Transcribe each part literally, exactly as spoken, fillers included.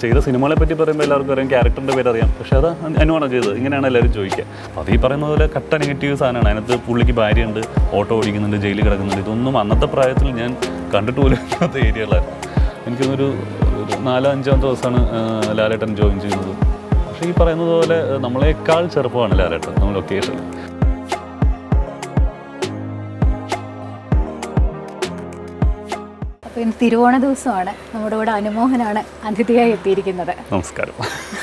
ചെയ്ത സിനിമകളെ പറ്റി പറയുമ്പോൾ എല്ലാവർക്കും അറിയാം, ക്യാരക്ടറിൻ്റെ പേര് അറിയാം. പക്ഷേ അത് അനുവാണോ ചെയ്തത്, ഇങ്ങനെയാണ് എല്ലാവരും ചോദിക്കുക. അത് ഈ പറയുന്ന പോലെ കട്ട നെഗറ്റീവ് സാധനമാണ്. അതിനകത്ത് പുള്ളിക്ക് ഭാര്യയുണ്ട്, ഓട്ടോ ഓടിക്കുന്നുണ്ട്, ജയിലിൽ കിടക്കുന്നുണ്ട്. ഇതൊന്നും അന്നത്തെ പ്രായത്തിൽ ഞാൻ കണ്ടിട്ട് പോലും ഇല്ലാത്ത ഏരിയകളായിരുന്നു. എനിക്കൊന്നൊരു നാലോ അഞ്ചാമത്തെ ദിവസമാണ് ലാലേട്ടൻ ജോയിൻ ചെയ്യുന്നത്. പക്ഷേ ഈ പറയുന്നത് പോലെ നമ്മളെക്കാൾ ചെറുപ്പമാണ് ലാലേട്ടൻ നമ്മൾ ലൊക്കേഷനിൽ. അപ്പോൾ ഇന്ന് തിരുവോണ ദിവസമാണ്. നമ്മുടെ ഇവിടെ അനുമോഹനാണ് അതിഥിയായി എത്തിയിരിക്കുന്നത്. നമസ്കാരം.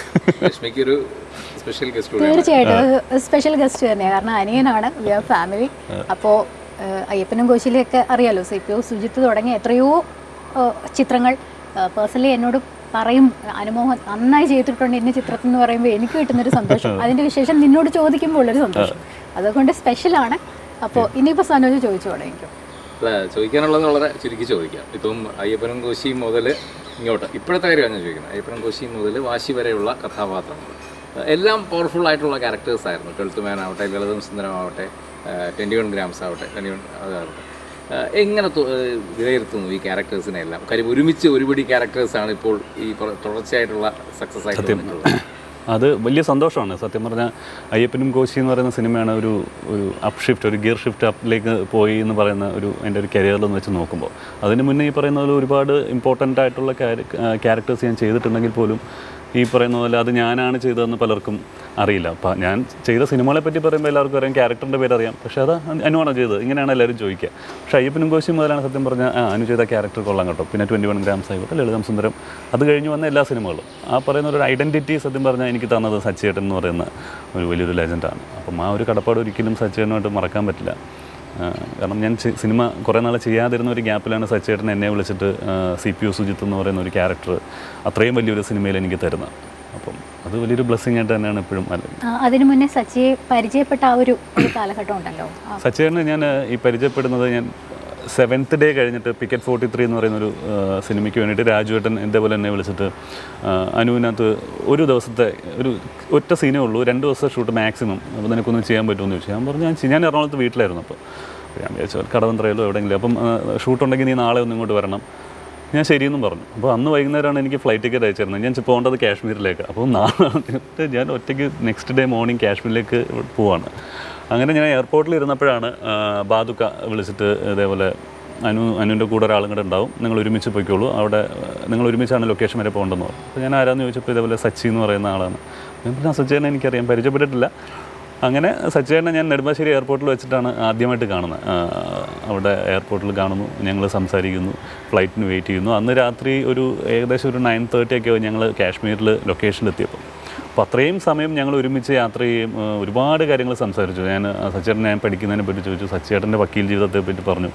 തീർച്ചയായിട്ടും സ്പെഷ്യൽ ഗസ്റ്റ് തന്നെയാണ്. കാരണം അനിയനാണ്, വി ആർ ഫാമിലി. അപ്പോൾ അയ്യപ്പനും കോശിയിലൊക്കെ അറിയാലോ, സി പി ഒ സുജിത്ത് തുടങ്ങിയ എത്രയോ ചിത്രങ്ങൾ പേഴ്സണലി എന്നോട് പറയും, അനുമോഹൻ നന്നായി ചെയ്തിട്ടുണ്ട് ഇന്ന ചിത്രത്തിൽ എന്ന് പറയുമ്പോൾ എനിക്ക് കിട്ടുന്നൊരു സന്തോഷം. അതിൻ്റെ വിശേഷം നിന്നോട് ചോദിക്കുമ്പോൾ ഉള്ളൊരു സന്തോഷം, അതുകൊണ്ട് സ്പെഷ്യലാണ്. അപ്പോൾ ഇനിയിപ്പോൾ സനോജ് ചോദിച്ചു തുടങ്ങിക്കും. അല്ല, ചോദിക്കാനുള്ളത് വളരെ ചുരുക്കി ചോദിക്കാം. ഇപ്പം അയ്യപ്പനും കോശിയും മുതൽ ഇങ്ങോട്ട് ഇപ്പോഴത്തെ കാര്യമാണ് ഞാൻ ചോദിക്കുന്നത്. അയ്യപ്പനും കോശിയും മുതൽ വാശി വരെയുള്ള കഥാപാത്രങ്ങൾ എല്ലാം പവർഫുൾ ആയിട്ടുള്ള ക്യാരക്ടേഴ്സ് ആയിരുന്നു. ട്വൽത്ത് മാൻ ആവട്ടെ, ലളിതം സുന്ദരമാവട്ടെ, ട്വൻറ്റി വൺ ഗ്രാംസ് ആവട്ടെ, ട്വൻറ്റി വൺ അതാവട്ടെ. എങ്ങനെ വിലയിരുത്തുന്നു ഈ ക്യാരക്ടേഴ്സിനെ എല്ലാം? കാര്യം ഒരുമിച്ച് ഒരുപടി ക്യാരക്ടേഴ്സാണ് ഇപ്പോൾ ഈ തുടർച്ചയായിട്ടുള്ള സക്സസ് ആയിട്ട്. അത് വലിയ സന്തോഷമാണ് സത്യം പറഞ്ഞാൽ. അയ്യപ്പനും കോശി എന്ന് പറയുന്ന സിനിമയാണ് ഒരു ഒരു അപ്പ് ഷിഫ്റ്റ്, ഒരു ഗിയർ ഷിഫ്റ്റ് അപ്പിലേക്ക് പോയി എന്ന് പറയുന്ന ഒരു എൻ്റെ ഒരു കരിയറിലെന്ന് വെച്ച് നോക്കുമ്പോൾ. അതിന് മുന്നേ ഈ പറയുന്ന പോലെ ഒരുപാട് ഇമ്പോർട്ടൻ്റ് ആയിട്ടുള്ള ക്യാരക്ടേഴ്സ് ഞാൻ ചെയ്തിട്ടുണ്ടെങ്കിൽ പോലും ഈ പറയുന്ന പോലെ അത് ഞാനാണ് ചെയ്തതെന്ന് പലർക്കും അറിയില്ല. അപ്പം ഞാൻ ചെയ്ത സിനിമകളെ പറ്റി പറയുമ്പോൾ എല്ലാവർക്കും അറിയാം, ക്യാരക്ടറിൻ്റെ പേര് അറിയാം. പക്ഷേ അത് അനുവാണോ ചെയ്തത്, ഇങ്ങനെയാണ് എല്ലാവരും ചോദിക്കുക. പക്ഷേ അയ്യപ്പനും കോശി മുതലാണ് സത്യം പറഞ്ഞാൽ ആ അനു ചെയ്ത ക്യാരക്ടർ കൊള്ളാം കേട്ടോ. പിന്നെ ട്വൻറ്റി വൺ ഗ്രാംസ് ആയിക്കോട്ടെ, ലളിതം സുന്ദരം, അത് കഴിഞ്ഞ് വന്ന എല്ലാ സിനിമകളും ആ പറയുന്ന ഒരു ഐഡൻറ്റിറ്റി സത്യം പറഞ്ഞാൽ എനിക്ക് തന്നത് സച്ചിയേട്ടൻ എന്ന് പറയുന്ന ഒരു വലിയൊരു ലെജൻഡാണ്. അപ്പം ആ ഒരു കടപ്പാട് ഒരിക്കലും സച്ചിയേട്ടനുമായിട്ട് മറക്കാൻ പറ്റില്ല. കാരണം ഞാൻ സിനിമ കുറേ നാൾ ചെയ്യാതിരുന്ന ഒരു ഗ്യാപ്പിലാണ് സച്ചിയേട്ടൻ എന്നെ വിളിച്ചിട്ട് സി പി ഒ സുജിത്ത് എന്ന് പറയുന്ന ഒരു ക്യാരക്ടർ അത്രയും വലിയൊരു സിനിമയിൽ എനിക്ക് തരുന്നത്. അപ്പം അത് വലിയൊരു ബ്ലെസ്സിങ് ആയിട്ട് തന്നെയാണ് എപ്പോഴും. അതിനു മുന്നേ സച്ചിയെ പരിചയപ്പെട്ട ആ ഒരു കാലഘട്ടം ഉണ്ടല്ലോ. സച്ചിയേട്ടനെ ഞാൻ ഈ പരിചയപ്പെടുന്നത് ഞാൻ സെവൻത്ത് ഡേ കഴിഞ്ഞിട്ട് പിക്കറ്റ് ഫോർട്ടി ത്രീ എന്ന് പറയുന്നൊരു സിനിമയ്ക്ക് വേണ്ടിയിട്ട് രാജുവേട്ടൻ ഇതേപോലെ എന്നെ വിളിച്ചിട്ട് അനുവിനകത്ത് ഒരു ദിവസത്തെ ഒരു ഒറ്റ സീനേ ഉള്ളൂ, രണ്ട് ദിവസത്തെ ഷൂട്ട് മാക്സിമം, അപ്പോൾ നിനക്കൊന്നും ചെയ്യാൻ പറ്റുമെന്ന് ചോദിച്ചു. ഞാൻ പറഞ്ഞു ഞാൻ ഞാൻ എറണാകുളത്ത് വീട്ടിലായിരുന്നു. അപ്പോൾ ഞാൻ വിചാരിച്ചു കടവന്ത്രയിലോ എവിടെയെങ്കിലും, അപ്പം ഷൂട്ടുണ്ടെങ്കിൽ നീ നാളെ ഒന്നും ഇങ്ങോട്ട് വരണം. ഞാൻ ശരിയെന്നും പറഞ്ഞു. അപ്പോൾ അന്ന് വൈകുന്നേരമാണ് എനിക്ക് ഫ്ലൈറ്റ് ടിക്കറ്റ് അയച്ചിരുന്നത്. ഞാൻ പോകേണ്ടത് കാശ്മീരിലേക്ക്. അപ്പോൾ നാളെ ഞാൻ ഒറ്റയ്ക്ക് നെക്സ്റ്റ് ഡേ മോർണിംഗ് കാശ്മീരിലേക്ക് പോവാണ്. അങ്ങനെ ഞാൻ എയർപോർട്ടിൽ ഇരുന്നപ്പോഴാണ് ബാദുക്ക വിളിച്ചിട്ട് ഇതേപോലെ അനു അനുവിൻ്റെ കൂടെ ഒരാളും കൂടെ ഉണ്ടാവും, നിങ്ങൾ ഒരുമിച്ച് പോയിക്കോളൂ, അവിടെ നിങ്ങൾ ഒരുമിച്ചാണ് ലൊക്കേഷൻ വരെ പോകേണ്ടതെന്ന് പറഞ്ഞു. അപ്പോൾ ഞാൻ ആരാന്ന് ചോദിച്ചപ്പോൾ ഇതേപോലെ സച്ചി എന്ന് പറയുന്ന ആളാണ്. ഞാൻ പറഞ്ഞാൽ സച്ചിനെ എനിക്കറിയാം, പരിചയപ്പെട്ടിട്ടില്ല. അങ്ങനെ സച്ചിനെ ഞാൻ നെടുമ്പാശ്ശേരി എയർപോർട്ടിൽ വെച്ചിട്ടാണ് ആദ്യമായിട്ട് കാണുന്നത്. അവിടെ എയർപോർട്ടിൽ കാണുന്നു, ഞങ്ങൾ സംസാരിക്കുന്നു, ഫ്ലൈറ്റിന് വെയിറ്റ് ചെയ്യുന്നു. അന്ന് രാത്രി ഒരു ഏകദേശം ഒരു നയൻ തേർട്ടി ഒക്കെ ഞങ്ങൾ കാശ്മീരിൽ ലൊക്കേഷനിലെത്തിയപ്പോൾ. അപ്പോൾ അത്രയും സമയം ഞങ്ങൾ ഒരുമിച്ച് യാത്ര ചെയ്യും, ഒരുപാട് കാര്യങ്ങൾ സംസാരിച്ചു. ഞാൻ സച്ചേട്ടനെ ഞാൻ പഠിക്കുന്നതിനെ പറ്റി ചോദിച്ചു, സച്ചേട്ടൻ്റെ വക്കീൽ ജീവിതത്തെ പറ്റി പറഞ്ഞു,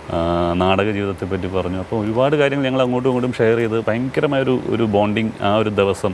നാടക ജീവിതത്തെ പറ്റി പറഞ്ഞു. അപ്പോൾ ഒരുപാട് കാര്യങ്ങൾ ഞങ്ങൾ അങ്ങോട്ടും ഇങ്ങോട്ടും ഷെയർ ചെയ്ത് ഭയങ്കരമായൊരു ഒരു ബോണ്ടിങ് ആ ഒരു ദിവസം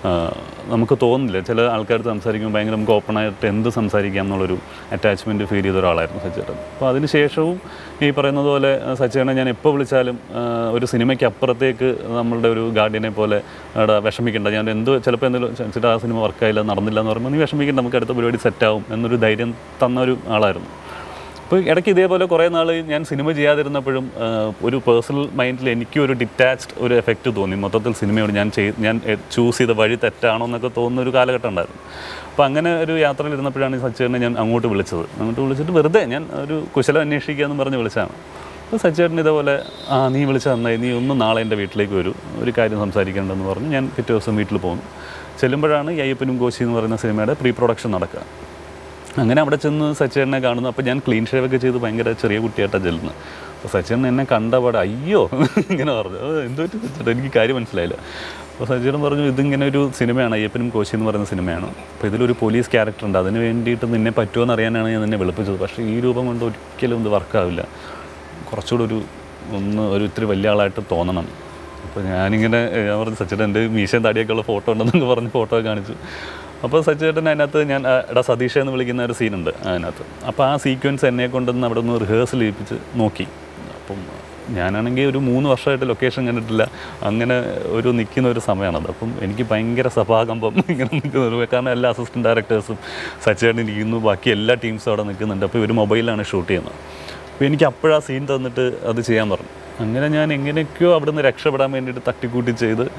നമുക്ക് തോന്നില്ല. ചില ആൾക്കാർ സംസാരിക്കുമ്പോൾ ഭയങ്കര നമുക്ക് ഓപ്പണായിട്ട് എന്ത് സംസാരിക്കാം എന്നുള്ളൊരു അറ്റാച്ച്മെൻറ്റ് ഫീൽ ചെയ്ത ഒരാളായിരുന്നു സച്ചേട്ടൻ. അപ്പോൾ അതിന് ശേഷവും ഈ പറയുന്നത് പോലെ സച്ചേട്ടനെ ഞാൻ എപ്പോൾ വിളിച്ചാലും ഒരു സിനിമയ്ക്ക് അപ്പുറത്തേക്ക് നമ്മളുടെ ഒരു ഗാർഡിയനെ പോലെ അവിടെ വിഷമിക്കേണ്ട, ഞാൻ എന്ത് ചിലപ്പോൾ എന്തെങ്കിലും ചേട്ടാ ആ സിനിമ വർക്കായില്ല, നടന്നില്ല എന്ന് പറയുമ്പോൾ നീ വിഷമിക്കേണ്ട, നമുക്ക് അടുത്ത പരിപാടി സെറ്റാവും എന്നൊരു ധൈര്യം തന്ന ഒരു ആളായിരുന്നു. അപ്പോൾ ഇടയ്ക്ക് ഇതേപോലെ കുറേ നാൾ ഞാൻ സിനിമ ചെയ്യാതിരുന്നപ്പോഴും ഒരു പേഴ്സണൽ മൈൻഡിൽ എനിക്കും ഒരു ഡിറ്റാച്ച്ഡ് ഒരു എഫക്റ്റ് തോന്നി. മൊത്തത്തിൽ സിനിമയോട് ഞാൻ ചെയ് ഞാൻ ചൂസ് ചെയ്ത വഴി തെറ്റാണോ എന്നൊക്കെ തോന്നുന്ന ഒരു കാലഘട്ടം ഉണ്ടായിരുന്നു. അപ്പോൾ അങ്ങനെ ഒരു യാത്രയിൽ ഇരുന്നപ്പോഴാണ് ഈ സച്ചേട്ടനെ ഞാൻ അങ്ങോട്ട് വിളിച്ചത്. അങ്ങോട്ട് വിളിച്ചിട്ട് വെറുതെ ഞാൻ ഒരു കുശലം അന്വേഷിക്കുക എന്ന് പറഞ്ഞ് വിളിച്ചതാണ്. അപ്പോൾ സച്ചേട്ടൻ ഇതേപോലെ ആ നീ വിളിച്ചാൽ നന്നായി, നീ ഒന്ന് നാളെ എൻ്റെ വീട്ടിലേക്ക് വരൂ, ഒരു കാര്യം സംസാരിക്കേണ്ടതെന്ന് പറഞ്ഞ് ഞാൻ പിറ്റേ ദിവസം വീട്ടിൽ പോകുന്നു. ചെല്ലുമ്പോഴാണ് ഈ അയ്യപ്പനും കോശി എന്ന് പറയുന്ന സിനിമയുടെ പ്രീ പ്രൊഡക്ഷൻ നടക്കുക. അങ്ങനെ അവിടെ ചെന്ന് സച്ചേട്ടനെ കാണുന്നു. അപ്പോൾ ഞാൻ ക്ലീൻ ഷേവ് ഒക്കെ ചെയ്ത് ഭയങ്കര ചെറിയ കുട്ടിയായിട്ടാണ് ചെല്ലുന്നത്. അപ്പോൾ സച്ചേട്ടൻ എന്നെ കണ്ടപാടെ അയ്യോ ഇങ്ങനെ പറഞ്ഞു, എന്തോ സച്ചേട്ടൻ എനിക്ക് കാര്യം മനസ്സിലായില്ല. അപ്പോൾ സച്ചേട്ടൻ പറഞ്ഞു ഇതിങ്ങനെ ഒരു സിനിമയാണ്, അയ്യപ്പനും കോശി എന്ന് പറയുന്ന സിനിമയാണ്. അപ്പോൾ ഇതിലൊരു പോലീസ് ക്യാരക്ടർ ഉണ്ട്, അതിന് വേണ്ടിയിട്ട് നിന്നെ പറ്റുമോ എന്ന് അറിയാനാണ് ഞാൻ നിന്നെ വിളിപ്പിച്ചത്. പക്ഷേ ഈ രൂപം കൊണ്ട് ഒരിക്കലും ഇത് വർക്കാവില്ല, കുറച്ചുകൂടെ ഒരു ഒന്ന് ഒരു ഇത്തിരി വലിയ ആളായിട്ട് തോന്നണം. അപ്പോൾ ഞാനിങ്ങനെ ഞാൻ പറഞ്ഞു സച്ചേട്ടൻ എൻ്റെ മീശയും താടിയൊക്കെയുള്ള ഫോട്ടോ ഉണ്ടെന്നൊക്കെ പറഞ്ഞ് ഫോട്ടോ കാണിച്ചു. അപ്പോൾ സച്ചേട്ടൻ അതിനകത്ത് ഞാൻ എടാ സതീഷ എന്ന് വിളിക്കുന്ന ഒരു സീനുണ്ട് അതിനകത്ത്. അപ്പോൾ ആ സീക്വൻസ് എന്നെ കൊണ്ടുവന്ന് അവിടെ നിന്ന് റിഹേഴ്സൽ ചെയ്യിപ്പിച്ച് നോക്കി. അപ്പം ഞാനാണെങ്കിൽ ഒരു മൂന്ന് വർഷമായിട്ട് ലൊക്കേഷൻ കണ്ടിട്ടില്ല, അങ്ങനെ ഒരു നിൽക്കുന്ന ഒരു സമയമാണത്. അപ്പം എനിക്ക് ഭയങ്കര സഭാകമ്പം ഇങ്ങനെ നിൽക്കുന്നത്, കാരണം എല്ലാ അസിസ്റ്റൻറ്റ് ഡയറക്ടേഴ്സും സച്ചേട്ടൻ ഇരിക്കുന്നു, ബാക്കി എല്ലാ ടീംസും അവിടെ നിൽക്കുന്നുണ്ട്. അപ്പോൾ ഇവർ മൊബൈലിലാണ് ഷൂട്ട് ചെയ്യുന്നത്. അപ്പോൾ എനിക്ക് അപ്പോഴാ സീൻ തന്നിട്ട് അത് ചെയ്യാൻ പറഞ്ഞു. അങ്ങനെ ഞാൻ എങ്ങനെയൊക്കെയോ അവിടെ നിന്ന് രക്ഷപ്പെടാൻ വേണ്ടിയിട്ട് തട്ടിക്കൂട്ടി ചെയ്ത്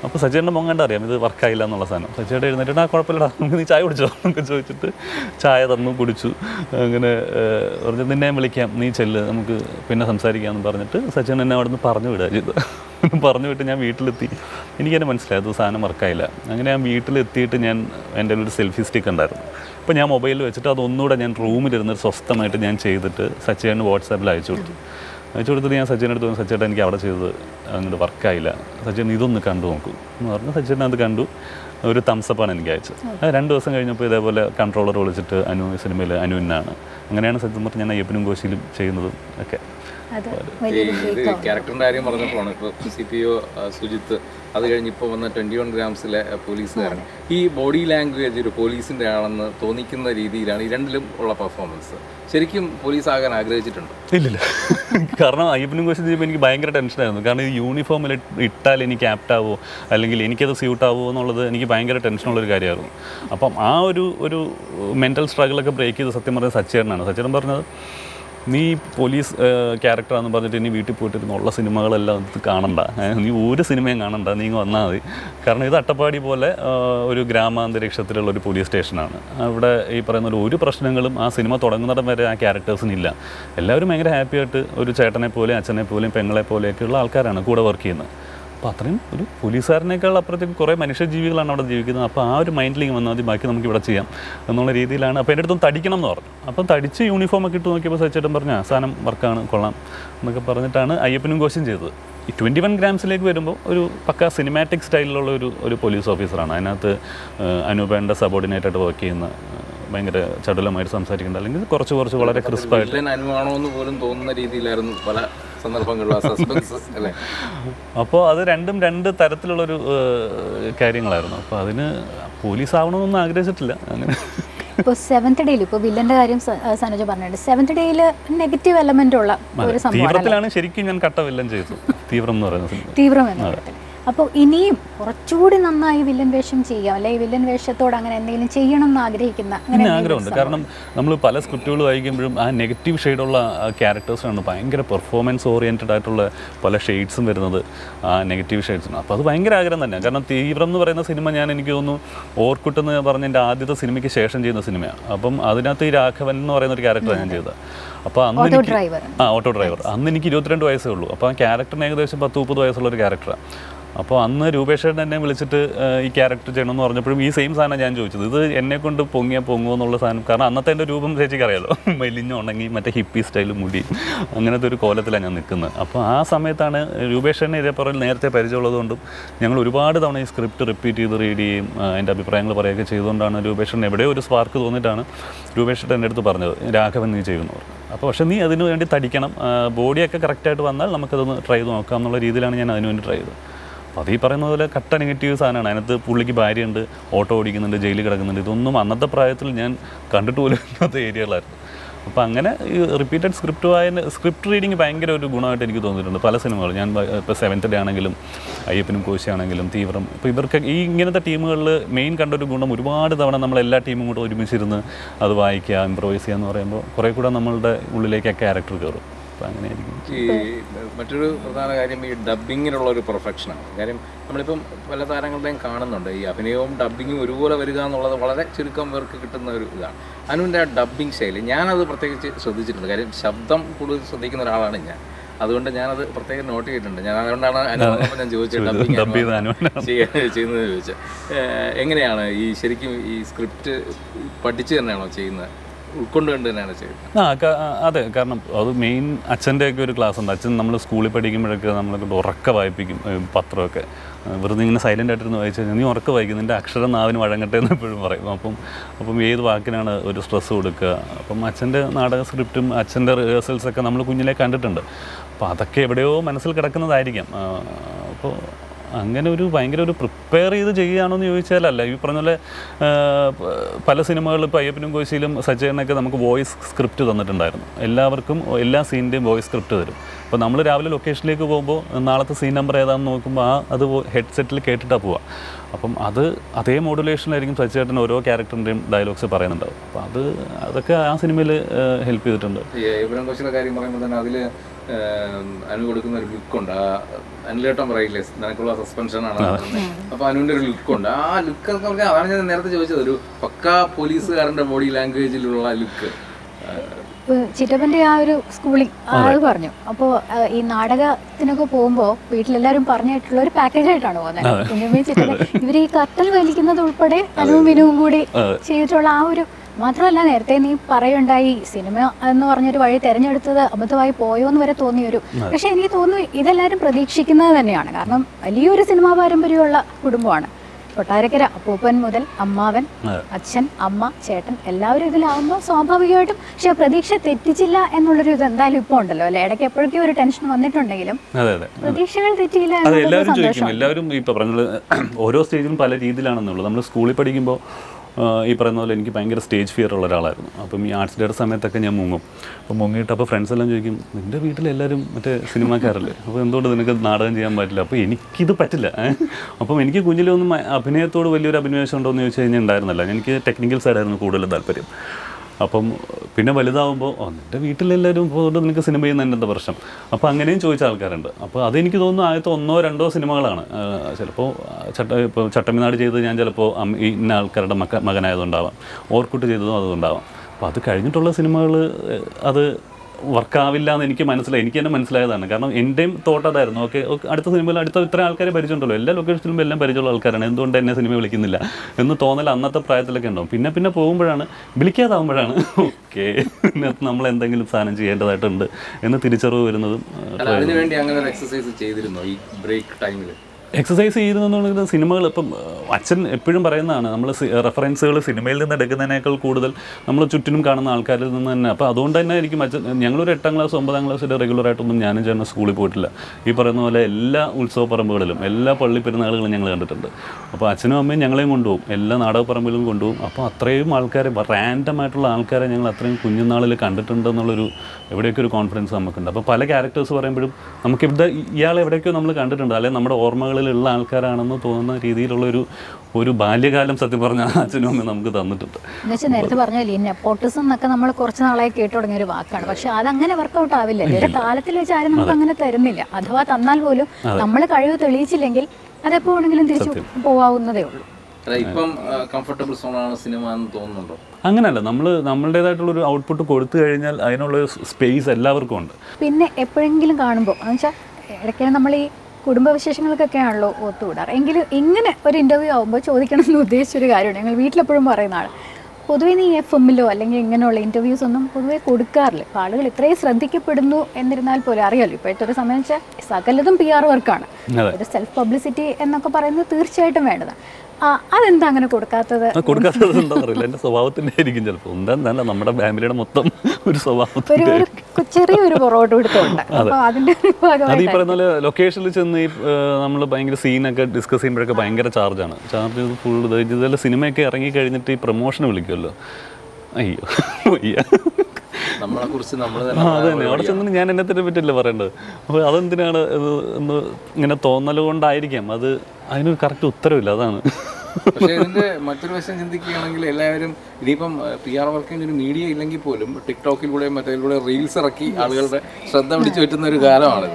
അപ്പോൾ സച്ചേട്ടൻ്റെ മോൻ കണ്ട അറിയാം ഇത് വർക്കായില്ല എന്നുള്ള സാധനം. സച്ചേട്ടൻ എഴുന്നേറ്റ് ആ കുഴപ്പമില്ലടാ നമുക്ക് നീ ചായ കുടിച്ചോ എന്നൊക്കെ ചോദിച്ചിട്ട് ചായ തന്നു കുടിച്ചു. അങ്ങനെ പറഞ്ഞ് നിന്നെ വിളിക്കാം നീ ചെല്ല് നമുക്ക് പിന്നെ സംസാരിക്കാമെന്ന് പറഞ്ഞിട്ട് സച്ചേട്ടൻ എന്നെ അവിടെ നിന്ന് പറഞ്ഞു വിടുക ചെയ്തു. പറഞ്ഞു വിട്ട് ഞാൻ വീട്ടിലെത്തി. എനിക്കെന്നെ മനസ്സിലായി അത് സാധനം വർക്കായില്ല. അങ്ങനെ ഞാൻ വീട്ടിലെത്തിയിട്ട് ഞാൻ എൻ്റെ ഒരു സെൽഫി സ്റ്റിക്ക് ഉണ്ടായിരുന്നു. അപ്പോൾ ഞാൻ മൊബൈലിൽ വെച്ചിട്ട് അതൊന്നുകൂടെ ഞാൻ റൂമിലിരുന്ന് സ്വസ്ഥമായിട്ട് ഞാൻ ചെയ്തിട്ട് സച്ചേട്ടന് വാട്സാപ്പിൽ അയച്ചു കൊടുത്തു. അയച്ചു കൊടുത്തിട്ട് ഞാൻ സച്ചിൻ്റെ അടുത്ത് സച്ചേട്ടൻ എനിക്ക് അവിടെ ചെയ്തത് അങ്ങോട്ട് വർക്കായില്ല, സച്ചിൻ ഇതൊന്ന് കണ്ടു നോക്കൂ എന്ന് പറഞ്ഞ് സച്ചിൻ അത് കണ്ടു. ഒരു തംസപ്പാണ് എനിക്ക് അയച്ചത്. അത് രണ്ട് ദിവസം കഴിഞ്ഞപ്പോൾ ഇതേപോലെ കൺട്രോളർ വിളിച്ചിട്ട് അനു സിനിമയിൽ അനുവിനാണ്. അങ്ങനെയാണ് സത്യം പറഞ്ഞാൽ ഞാൻ അയ്യപ്പനും കോശിയിലും ചെയ്യുന്നതും ഒക്കെ. ഇത് ക്യാരക്ടറിൻ്റെ കാര്യം പറഞ്ഞപ്പോഴാണ് ഇപ്പോൾ സി പി ഒ സുജിത്ത്, അത് കഴിഞ്ഞ് ഇപ്പോൾ വന്ന ട്വൻറ്റി വൺ ഗ്രാംസിലെ പോലീസുകാരൻ, ഈ ബോഡി ലാംഗ്വേജ് ഒരു പോലീസിൻ്റെ ആണെന്ന് തോന്നിക്കുന്ന രീതിയിലാണ് ഈ രണ്ടിലും ഉള്ള പെർഫോമൻസ്. ശരിക്കും പോലീസ് ആകാൻ ആഗ്രഹിച്ചിട്ടുണ്ട്? ഇല്ലില്ല. കാരണം അയ്യപ്പനും കോശി ചെയ്യുമ്പോൾ എനിക്ക് ഭയങ്കര ടെൻഷനായിരുന്നു. കാരണം ഈ യൂണിഫോമിൽ ഇട്ടാൽ എനിക്ക് ആപ്റ്റാവോ അല്ലെങ്കിൽ എനിക്കത് സ്യൂട്ടാവോ എന്നുള്ളത് എനിക്ക് ഭയങ്കര ടെൻഷനുള്ളൊരു കാര്യമായിരുന്നു. അപ്പം ആ ഒരു ഒരു മെൻ്റൽ സ്ട്രഗിളൊക്കെ ബ്രേക്ക് ചെയ്ത് സത്യം പറഞ്ഞത് സച്ചേട്ടനാണ്. സച്ചേട്ടൻ പറഞ്ഞത് നീ പോലീസ് ക്യാരക്ടറാണെന്ന് പറഞ്ഞിട്ട് ഇനി വീട്ടിൽ പോയിട്ടിരുന്ന ഉള്ള സിനിമകളെല്ലാം ഇത് കാണണ്ട, നീ ഒരു സിനിമയും കാണണ്ട, നീ വന്നാൽ മതി. കാരണം ഇത് അട്ടപ്പാടി പോലെ ഒരു ഗ്രാമാന്തരീക്ഷത്തിലുള്ള ഒരു പോലീസ് സ്റ്റേഷനാണ്. അവിടെ ഈ പറയുന്ന ഒരു പ്രശ്നങ്ങളും ആ സിനിമ തുടങ്ങുന്നിടം വരെ ആ ക്യാരക്ടേഴ്സിനില്ല. എല്ലാവരും ഭയങ്കര ഹാപ്പി ആയിട്ട് ഒരു ചേട്ടനെ പോലെയും അച്ഛനെ പോലെയും പെങ്ങളെ പോലെയൊക്കെയുള്ള ആൾക്കാരാണ് കൂടെ വർക്ക് ചെയ്യുന്നത്. അപ്പോൾ അത്രയും ഒരു പോലീസുകാരനേക്കാൾ അപ്പുറത്തേക്ക് കുറേ മനുഷ്യജീവികളാണ് അവിടെ ജീവിക്കുന്നത്. അപ്പോൾ ആ ഒരു മൈൻഡിലേക്ക് വന്നാൽ മതി, ബാക്കി നമുക്ക് ഇവിടെ ചെയ്യാം എന്നുള്ള രീതിയിലാണ്. അപ്പോൾ എൻ്റെ അടുത്തും തടിക്കണം എന്ന് പറഞ്ഞു. അപ്പം തടിച്ച് യൂണിഫോമൊക്കെ ഇട്ട് നോക്കിയപ്പോൾ സച്ചേട്ടൻ പറഞ്ഞു സാധനം വർക്കാണ്, കൊള്ളാം എന്നൊക്കെ പറഞ്ഞിട്ടാണ് അയ്യപ്പനും കോശിയും ചെയ്തത്. ഈ ട്വൻറ്റി വൺ ഗ്രാംസിലേക്ക് വരുമ്പോൾ ഒരു പക്ക സിനിമാറ്റിക് സ്റ്റൈലിലുള്ള ഒരു ഒരു പോലീസ് ഓഫീസറാണ്. അതിനകത്ത് അനൂപേൻ്റെ സബോർഡിനേറ്റായിട്ട് വർക്ക് ചെയ്യുന്ന, ഭയങ്കര ചടുലമായിട്ട് സംസാരിക്കേണ്ട, അല്ലെങ്കിൽ കുറച്ച് കുറച്ച് വളരെ ക്രിസ്പായിട്ട് അനുമാണമെന്ന് പോലും തോന്നുന്ന രീതിയിലായിരുന്നു പല സന്ദർഭങ്ങളിലും സസ്പെൻസ് അല്ലേ. അപ്പോൾ അത് രണ്ടും രണ്ട് തരത്തിലുള്ളൊരു കാര്യങ്ങളായിരുന്നു. അപ്പോൾ അതിന് പോലീസ് ആവണമെന്നൊന്നും ആഗ്രഹിച്ചിട്ടില്ല. അങ്ങനെ ഇപ്പോൾ സെവൻത് ഡേയിൽ ഇപ്പോൾ വില്ലൻ്റെ കാര്യം സനോജ പറഞ്ഞിട്ടുണ്ട്. സെവൻത് ഡേയിൽ നെഗറ്റീവ് എലമെൻ്റ് ഉള്ള ഒരു സംഭവം തീവ്രത്തിലാണ് ശരിക്കും ഞാൻ കട്ട വില്ലൻ ചെയ്തു. തീവ്രം എന്ന് പറയുന്നത് തീവ്രം എന്ന തരത്തിൽ. അപ്പോൾ ഇനിയും കുറച്ചുകൂടി നന്നായി വില്ലൻ വേഷം ചെയ്യാം, അല്ലെങ്കിൽ വില്ലൻ വേഷത്തോട് അങ്ങനെ എന്തെങ്കിലും ചെയ്യണം എന്ന് ആഗ്രഹിക്കുന്ന അങ്ങനെ ആഗ്രഹമുണ്ട്. കാരണം നമ്മൾ പല സ്ക്രിപ്റ്റുകൾ വായിക്കുമ്പോഴും ആ നെഗറ്റീവ് ഷെയ്ഡുള്ള ക്യാരക്ടേഴ്സാണ് ഭയങ്കര പെർഫോമൻസ് ഓറിയൻറ്റഡ് ആയിട്ടുള്ള പല ഷെയ്ഡ്സും വരുന്നത്, ആ നെഗറ്റീവ് ഷെയ്ഡ്സാണ്. അപ്പോൾ അത് ഭയങ്കര ആഗ്രഹം തന്നെയാണ്. കാരണം തീവ്രം എന്ന് പറയുന്ന സിനിമ ഞാൻ എനിക്ക് തോന്നുന്നു ഓർക്കുട്ടെന്ന് പറഞ്ഞ എൻ്റെ ആദ്യത്തെ സിനിമയ്ക്ക് ശേഷം ചെയ്യുന്ന സിനിമയാണ്. അപ്പം അതിനകത്ത് ഈ രാഘവൻ എന്ന് പറയുന്ന ഒരു ക്യാരക്ടറാണ് ഞാൻ ചെയ്തത്. അപ്പോൾ അന്ന് എനിക്ക് ആ ഓട്ടോ ഡ്രൈവർ അന്ന് എനിക്ക് ഇരുപത്തിരണ്ട് വയസ്സേ ഉള്ളൂ. അപ്പോൾ ആ ക്യാരക്ടറിന് ഏകദേശം പത്ത് മുപ്പത് വയസ്സുള്ളൊരു ക്യാരക്ടറാണ്. അപ്പോൾ അന്ന് രൂപേഷേട്ടൻ എന്നെ വിളിച്ചിട്ട് ഈ ക്യാരക്ടർ ചെയ്യണമെന്ന് പറഞ്ഞപ്പോഴും ഈ സെയിം സാധനം ഞാൻ ചോദിച്ചത്, ഇത് എന്നെ കൊണ്ട് പൊങ്ങിയാൽ പൊങ്ങുമോ എന്നുള്ള സാധനം. കാരണം അന്നത്തെ എൻ്റെ രൂപം ചേച്ചിക്ക് അറിയാലോ, മെലിഞ്ഞുണ്ടെങ്കിൽ മറ്റേ ഹിപ്പി സ്റ്റൈൽ മുടി അങ്ങനത്തെ ഒരു കോലത്തിലാണ് ഞാൻ നിൽക്കുന്നത്. അപ്പോൾ ആ സമയത്താണ് രൂപേഷേട്ടനെ ഇതേപോലെ നേരത്തെ പരിചയമുള്ളതുകൊണ്ടും ഞങ്ങൾ ഒരുപാട് തവണ ഈ സ്ക്രിപ്റ്റ് റിപ്പീറ്റ് ചെയ്ത് റീഡ് ചെയ്യും എൻ്റെ അഭിപ്രായങ്ങൾ പറയുകയൊക്കെ ചെയ്തുകൊണ്ടാണ് രൂപേഷേട്ടൻ എവിടെയോ ഒരു സ്പാർക്ക് തോന്നിയിട്ടാണ് രൂപേഷേട്ടൻ എൻ്റെ അടുത്ത് പറഞ്ഞത് രാഘവൻ നീ ചെയ്യുന്നു പറഞ്ഞു. അപ്പോൾ പക്ഷേ നീ അതിന് വേണ്ടി തടിക്കണം, ബോഡിയൊക്കെ കറക്റ്റായിട്ട് വന്നാൽ നമുക്കതൊന്ന് ട്രൈ ചെയ്ത് നോക്കാം എന്നുള്ള രീതിയിലാണ് ഞാൻ അതിന് വേണ്ടി ട്രൈ ചെയ്തത്. അപ്പോൾ അത് ഈ പറയുന്ന പോലെ കട്ട നെഗറ്റീവ് സാധനമാണ്. അതിനകത്ത് പുള്ളിക്ക് ഭാര്യയുണ്ട്, ഓട്ടോ ഓടിക്കുന്നുണ്ട്, ജയിലിൽ കിടക്കുന്നുണ്ട്. ഇതൊന്നും അന്നത്തെ പ്രായത്തിൽ ഞാൻ കണ്ടിട്ട് പോലും ഇല്ലാത്ത ഏരിയകളായിരുന്നു. അപ്പോൾ അങ്ങനെ ഈ റിപ്പീറ്റഡ് സ്ക്രിപ്റ്റ് വായന സ്ക്രിപ്റ്റ് റീഡിങ് ഭയങ്കര ഒരു ഗുണമായിട്ട് എനിക്ക് തോന്നിയിട്ടുണ്ട്. പല സിനിമകൾ ഞാൻ ഇപ്പോൾ സെവൻത് ഡേ ആണെങ്കിലും അയ്യപ്പനും കോശി ആണെങ്കിലും തീവ്രം, ഇപ്പോൾ ഇവർക്ക് ഈ ഇങ്ങനത്തെ ടീമുകളിൽ മെയിൻ കണ്ടൊരു ഗുണം ഒരുപാട് തവണ നമ്മൾ എല്ലാ ടീമും കൂടെ ഒരുമിച്ചിരുന്ന് അത് വായിക്കുക, ഇംപ്രവൈസ് ചെയ്യുക എന്ന് പറയുമ്പോൾ കുറേ കൂടെ നമ്മളുടെ ഉള്ളിലേക്ക് ആ ക്യാരക്ടർ കയറും. അപ്പോൾ അങ്ങനെയായിരിക്കും. ഈ മറ്റൊരു പ്രധാന കാര്യം ഈ ഡബ്ബിങ്ങിനുള്ള ഒരു പെർഫെക്ഷനാണ്. കാര്യം നമ്മളിപ്പം പല താരങ്ങളുടെയും കാണുന്നുണ്ട് ഈ അഭിനയവും ഡബ്ബിങ്ങും ഒരുപോലെ വരിക എന്നുള്ളത് വളരെ ചുരുക്കം പേർക്ക് കിട്ടുന്ന ഒരു ഇതാണ്. അനുവിൻ്റെ ആ ഡബ്ബിങ് ശൈലി ഞാനത് പ്രത്യേകിച്ച് ശ്രദ്ധിച്ചിട്ടുണ്ട്. കാര്യം ശബ്ദം കൂടുതൽ ശ്രദ്ധിക്കുന്ന ഒരാളാണ് ഞാൻ, അതുകൊണ്ട് ഞാനത് പ്രത്യേകം നോട്ട് ചെയ്തിട്ടുണ്ട്. ഞാൻ അതുകൊണ്ടാണ് അനുഭവം ഞാൻ ചോദിച്ചത് ഡബ്ബിങ് ചെയ്യുന്നത് ചോദിച്ചത്. എങ്ങനെയാണ് ഈ ശരിക്കും ഈ സ്ക്രിപ്റ്റ് പഠിച്ച് തന്നെയാണോ ചെയ്യുന്നത്, ഉൾക്കൊണ്ടുകൊണ്ട് തന്നെയാണ് ചെയ്യുന്നത്? ആ അതെ, കാരണം അത് മെയിൻ അച്ഛൻ്റെയൊക്കെ ഒരു ക്ലാസ് ഉണ്ട്. അച്ഛൻ നമ്മൾ സ്കൂളിൽ പഠിക്കുമ്പോഴൊക്കെ നമ്മളെ ഉറക്ക വായിപ്പിക്കും പത്രമൊക്കെ. വെറുതെ ഇങ്ങനെ സൈലൻ്റ് ആയിട്ടിരുന്ന് വായിച്ചു കഴിഞ്ഞാൽ നീ ഉറക്ക വായിക്കും, നിൻ്റെ അക്ഷരം നാവിന് വഴങ്ങട്ടെ എന്ന് എപ്പോഴും പറയും. അപ്പം അപ്പം ഏത് വാക്കിനാണ് ഒരു സ്ട്രെസ്സ് കൊടുക്കുക. അപ്പം അച്ഛൻ്റെ നാടക സ്ക്രിപ്റ്റും അച്ഛൻ്റെ റിഹേഴ്സൽസൊക്കെ നമ്മൾ കുഞ്ഞിലെ കണ്ടിട്ടുണ്ട്. അപ്പോൾ അതൊക്കെ എവിടെയോ മനസ്സിൽ കിടക്കുന്നതായിരിക്കാം. അപ്പോൾ അങ്ങനെ ഒരു ഭയങ്കര ഒരു പ്രിപ്പയർ ചെയ്ത് ചെയ്യുകയാണോ എന്ന് ചോദിച്ചാലല്ല. ഈ പറഞ്ഞ പോലെ പല സിനിമകളിൽ ഇപ്പോൾ അയ്യപ്പനും കോശിയിലും സച്ചേനൊക്കെ നമുക്ക് വോയിസ് സ്ക്രിപ്റ്റ് തന്നിട്ടുണ്ടായിരുന്നു. എല്ലാവർക്കും എല്ലാ സീനിൻ്റെയും വോയിസ് സ്ക്രിപ്റ്റ് തരും. അപ്പോൾ നമ്മൾ രാവിലെ ലൊക്കേഷനിലേക്ക് പോകുമ്പോൾ നാളത്തെ സീൻ നമ്പർ ഏതാണെന്ന് നോക്കുമ്പോൾ ആ അത് ഹെഡ്സെറ്റിൽ കേട്ടിട്ടാണ് പോവുക. അപ്പം അത് അതേ മോഡുലേഷനിലായിരിക്കും സച്ചേട്ടൻ ഓരോ ക്യാരക്ടറിൻ്റെയും ഡയലോഗ്സ് പറയുന്നുണ്ടാവും. അപ്പോൾ അത് അതൊക്കെ ആ സിനിമയിൽ ഹെൽപ്പ് ചെയ്തിട്ടുണ്ട്. അയ്യപ്പനും കോശിയുടെ കാര്യം പറയുമ്പോൾ തന്നെ അതിൽ അനു കൊടുക്കുന്ന ഒരു ലുക്കുണ്ട്. ആ അനിലേട്ടൻ പറയില്ലേ നിനക്കുള്ള സസ്പെൻഷനാണ്, അപ്പോൾ അനുവിൻ്റെ ഒരു ലുക്കുണ്ട്. ആ ലുക്ക് എന്ന് പറഞ്ഞാൽ അതാണ് ഞാൻ നേരത്തെ ചോദിച്ചത്, ഒരു പക്കാ പോലീസുകാരൻ്റെ ബോഡി ലാംഗ്വേജിലുള്ള ലുക്ക്. ചിറ്റപ്പൻ്റെ ആ ഒരു സ്കൂളിംഗ് അത് പറഞ്ഞു. അപ്പോൾ ഈ നാടകത്തിനൊക്കെ പോകുമ്പോൾ വീട്ടിലെല്ലാവരും പറഞ്ഞിട്ടുള്ള ഒരു പാക്കേജ് ആയിട്ടാണ് പോകുന്നത്. കുഞ്ഞമ്മയും ചിറ്റപ്പൻ ഇവർ ഈ കർട്ടൻ വലിക്കുന്നത് ഉൾപ്പെടെ അനുവും വിനുവും കൂടി ചെയ്തിട്ടുള്ള ആ ഒരു, മാത്രമല്ല നേരത്തെ നീ പറയുണ്ടായി സിനിമ എന്ന് പറഞ്ഞൊരു വഴി തിരഞ്ഞെടുത്തത് അബദ്ധമായി പോയോ എന്ന് വരെ തോന്നിയൊരു, പക്ഷെ എനിക്ക് തോന്നുന്നു ഇതെല്ലാവരും പ്രതീക്ഷിക്കുന്നത് തന്നെയാണ്. കാരണം വലിയൊരു സിനിമാ പാരമ്പര്യമുള്ള കുടുംബമാണ് കൊട്ടാരക്കര. അപ്പൂപ്പൻ മുതൽ അമ്മാവൻ, അച്ഛൻ, അമ്മ, ചേട്ടൻ എല്ലാവരും ഇതിലാവുമ്പോൾ സ്വാഭാവികമായിട്ടും, പക്ഷെ പ്രതീക്ഷ തെറ്റിച്ചില്ല എന്നുള്ളൊരു ഇത് എന്തായാലും ഇപ്പോൾ ഉണ്ടല്ലോ അല്ലെ. ഇടയ്ക്ക് എപ്പോഴേക്കും ഒരു ടെൻഷൻ വന്നിട്ടുണ്ടെങ്കിലും പ്രതീക്ഷകൾ തെറ്റിയില്ല. എല്ലാവരും ചോദിക്കും, എല്ലാവരും ഇപ്പോൾ പറഞ്ഞത് ഓരോ സ്റ്റേജിലും പല രീതിയിലാണെന്നുള്ളത്. നമ്മൾ സ്കൂളിൽ പഠിക്കുമ്പോൾ ഈ പറയുന്ന പോലെ എനിക്ക് ഭയങ്കര സ്റ്റേജ് ഫിയർ ഉള്ള ഒരാളായിരുന്നു. അപ്പം ഈ ആർട്സ് ഡേയുടെ സമയത്തൊക്കെ ഞാൻ മുങ്ങും. അപ്പോൾ മുങ്ങിയിട്ട് അപ്പോൾ ഫ്രണ്ട്സ് എല്ലാം ചോദിക്കും, നിൻ്റെ വീട്ടിലെല്ലാവരും മറ്റേ സിനിമാക്കാരല്ലേ, അപ്പോൾ എന്തുകൊണ്ട് നിനക്ക് നാടകം ചെയ്യാൻ പറ്റില്ല? അപ്പോൾ എനിക്കിത് പറ്റില്ല. അപ്പം എനിക്ക് കുഞ്ഞിലൊന്നും അഭിനയത്തോട് വലിയൊരു അഭിനിവേശം ഉണ്ടോ എന്ന് ചോദിച്ചു കഴിഞ്ഞാൽ ഉണ്ടായിരുന്നില്ല. എനിക്ക് ടെക്നിക്കൽ സൈഡായിരുന്നു കൂടുതലും താല്പര്യം. അപ്പം പിന്നെ വലുതാവുമ്പോൾ ഓ നിൻ്റെ വീട്ടിലെല്ലാവരും പോകുന്നത് നിനക്ക് സിനിമ ചെയ്യുന്നതിൻ്റെ എന്താ പ്രശ്നം? അപ്പോൾ അങ്ങനെയും ചോദിച്ച ആൾക്കാരുണ്ട്. അപ്പോൾ അതെനിക്ക് തോന്നുന്നു ആദ്യത്തെ ഒന്നോ രണ്ടോ സിനിമകളാണ്. ചിലപ്പോൾ ചട്ട ഇപ്പോൾ ചട്ടമ്പിനാട് ചെയ്തത് ഞാൻ ചിലപ്പോൾ ഇന്ന ആൾക്കാരുടെ മക്ക മകനായതുകൊണ്ടാവാം, ഓർക്കുട്ട് ചെയ്തതും അതുകൊണ്ടാവാം. അപ്പോൾ അത് കഴിഞ്ഞിട്ടുള്ള സിനിമകൾ അത് വർക്കാവില്ല എന്ന് എനിക്ക് മനസ്സിലായി. എനിക്ക് തന്നെ മനസ്സിലായതാണ്. കാരണം എൻ്റെയും തോട്ട് അതായിരുന്നു. ഓക്കെ അടുത്ത സിനിമയിൽ അടുത്ത ഇത്ര ആൾക്കാരെ പരിചയമുണ്ടല്ലോ, എല്ലാ ലൊക്കേഷനിലും എല്ലാം പരിചയമുള്ള ആൾക്കാരാണ്, എന്തുകൊണ്ട് എന്നെ സിനിമ വിളിക്കുന്നില്ല എന്ന് തോന്നൽ അന്നത്തെ പ്രായത്തിലൊക്കെ ഉണ്ടാവും. പിന്നെ പിന്നെ പോകുമ്പോഴാണ്, വിളിക്കാതാവുമ്പോഴാണ് ഓക്കെ ഇതിനകത്ത് നമ്മൾ എന്തെങ്കിലും സാധനം ചെയ്യേണ്ടതായിട്ടുണ്ട് എന്ന് തിരിച്ചറിവ് വരുന്നതും. അതിനുവേണ്ടി അങ്ങനെ ഒരു എക്സസൈസ് ചെയ്തിരുന്നോ ഈ ബ്രേക്ക് ടൈമിൽ? എക്സസൈസ് ചെയ്യുന്നതെന്ന് സിനിമകൾ ഇപ്പം അച്ഛൻ എപ്പോഴും പറയുന്നതാണ്, നമ്മൾ റെഫറൻസുകൾ സിനിമയിൽ നിന്ന് എടുക്കുന്നതിനേക്കാൾ കൂടുതൽ നമ്മൾ ചുറ്റിനും കാണുന്ന ആൾക്കാരിൽ നിന്ന് തന്നെ. അപ്പോൾ അതുകൊണ്ട് തന്നെ ആയിരിക്കും അച്ഛൻ, ഞങ്ങളൊരു എട്ടാം ക്ലാസ് ഒമ്പതാം ക്ലാസ്സിൽ റെഗുലറായിട്ടൊന്നും ഞാനും ചേട്ടൻ സ്കൂളിൽ പോയിട്ടില്ല. ഈ പറയുന്ന പോലെ എല്ലാ ഉത്സവ പറമ്പുകളിലും എല്ലാ പള്ളി പെരുന്നാളുകളും ഞങ്ങൾ കണ്ടിട്ടുണ്ട്. അപ്പോൾ അച്ഛനും അമ്മയും ഞങ്ങളെയും കൊണ്ടുപോകും, എല്ലാ നാടകപ്പറമ്പിലും കൊണ്ടുപോകും. അപ്പോൾ അത്രയും ആൾക്കാരെ, റാൻഡമായിട്ടുള്ള ആൾക്കാരെ ഞങ്ങൾ അത്രയും കുഞ്ഞുനാളിൽ കണ്ടിട്ടുണ്ടെന്നുള്ളൊരു എവിടെയൊക്കെ ഒരു കോൺഫിഡൻസ് നമുക്കുണ്ട്. അപ്പോൾ പല ക്യാരക്ടേഴ്സ് പറയുമ്പോഴും നമുക്കിവിടെ ഇയാളെ എവിടെയൊക്കെയോ നമ്മൾ കണ്ടിട്ടുണ്ട്, അല്ലെങ്കിൽ നമ്മുടെ ഓർമ്മകളിലുള്ള ആൾക്കാരാണെന്ന് തോന്നുന്ന രീതിയിലുള്ളൊരു ഒരു ബാല്യകാലം സത്യം പറഞ്ഞാൽ അച്ഛനും അമ്മയും നമുക്ക് തന്നിട്ടുണ്ട്. എന്നുവെച്ചാൽ നേരത്തെ പറഞ്ഞാൽ നെപ്പോട്ടിസം എന്നൊക്കെ നമ്മൾ കുറച്ച് നാളായി കേട്ടു തുടങ്ങിയ ഒരു വാക്കാണ്. പക്ഷെ അതങ്ങനെ വർക്കൗട്ട് ആവില്ല. ഒരു കാലത്തിൽ വെച്ച് ആരും നമുക്ക് അങ്ങനെ തരുന്നില്ല. അഥവാ തന്നാൽ പോലും നമ്മൾ കഴിവ് തെളിയിച്ചില്ലെങ്കിൽ അതെപ്പോ വേണമെങ്കിലും തിരിച്ചു പോവാവുന്നതേ ഉള്ളൂ. ഇപ്പം കംഫർട്ടബിൾ സോണാണ് സിനിമ എന്ന് തോന്നുന്നുണ്ടോ? അങ്ങനെയല്ല, നമ്മൾ നമ്മളുടേതായിട്ടുള്ളൊരു ഔട്ട്പുട്ട് കൊടുത്തു കഴിഞ്ഞാൽ അതിനുള്ള സ്പേസ് എല്ലാവർക്കും ഉണ്ട്. പിന്നെ എപ്പോഴെങ്കിലും കാണുമ്പോൾ എന്ന് വെച്ചാൽ ഇടയ്ക്ക് നമ്മൾ ഈ കുടുംബവിശേഷങ്ങൾക്കൊക്കെ ആണല്ലോ ഒത്തുകൂടാറ്. എങ്കിലും ഇങ്ങനെ ഒരു ഇൻ്റർവ്യൂ ആകുമ്പോൾ ചോദിക്കണം എന്ന് ഉദ്ദേശിച്ചൊരു കാര്യമാണ്. ഞങ്ങൾ വീട്ടിലെപ്പോഴും പറയുന്ന ആൾ, പൊതുവേ നീ എഫ് എമ്മിലോ അല്ലെങ്കിൽ ഇങ്ങനെയുള്ള ഇൻ്റർവ്യൂസ് ഒന്നും പൊതുവേ കൊടുക്കാറില്ല. അപ്പോൾ ആളുകൾ ഇത്രയും ശ്രദ്ധിക്കപ്പെടുന്നു എന്നിരുന്നാൽ പോലും അറിയാമല്ലോ ഇപ്പോഴത്തെ ഒരു സമയം വെച്ചാൽ സകലതും പി ആർ വർക്കാണ്. ഒരു സെൽഫ് പബ്ലിസിറ്റി എന്നൊക്കെ പറയുന്നത് തീർച്ചയായിട്ടും വേണ്ടതാണ്. അതെന്താ അങ്ങനെ കൊടുക്കാത്തത്? കൊടുക്കാത്തത് എന്താണെന്നറിയില്ല, എൻ്റെ സ്വഭാവത്തിൻ്റെ ആയിരിക്കും ചിലപ്പോൾ. എന്താന്നല്ല നമ്മുടെ ഫാമിലിയുടെ മൊത്തം ഒരു സ്വഭാവം, ചെറിയൊരു പുറകോട്ട് കൊടുത്തുണ്ട്. അപ്പോൾ അതിൻ്റെ അത് ഈ പറയുന്ന പോലെ ലൊക്കേഷനിൽ ചെന്ന് ഈ നമ്മൾ ഭയങ്കര സീനൊക്കെ ഡിസ്കസ് ചെയ്യുമ്പോഴൊക്കെ ഭയങ്കര ചാർജാണ്. ചാർജ് ചെയ്ത് ഫുൾ ഇതുപോലെ സിനിമയൊക്കെ ഇറങ്ങി കഴിഞ്ഞിട്ട് ഈ പ്രൊമോഷൻ വിളിക്കുമല്ലോ, അയ്യോ വയ്യ. നമ്മളെ കുറിച്ച് നമ്മൾ അതെ തന്നെ അവിടെ ചെന്നിട്ട് ഞാൻ എന്നെ തന്നെ പറ്റില്ല പറയേണ്ടത്. അപ്പോൾ അതെന്തിനാണ് ഇത് എന്ന് ഇങ്ങനെ തോന്നൽ കൊണ്ടായിരിക്കാം. അത് അതിനൊരു കറക്റ്റ് ഉത്തരവില്ല, അതാണ്. പക്ഷേ ഇതിൻ്റെ മറ്റൊരു വശം ചിന്തിക്കുകയാണെങ്കിൽ എല്ലാവരും ഇനിയിപ്പം പി ആർ വർക്കിൻ്റെ ഒരു മീഡിയ ഇല്ലെങ്കിൽ പോലും ടിക്ടോക്കിലൂടെയും മറ്റേതിലൂടെ റീൽസ് ഇറക്കി ആളുകളുടെ ശ്രദ്ധ പിടിച്ചു പറ്റുന്ന ഒരു കാലമാണ്.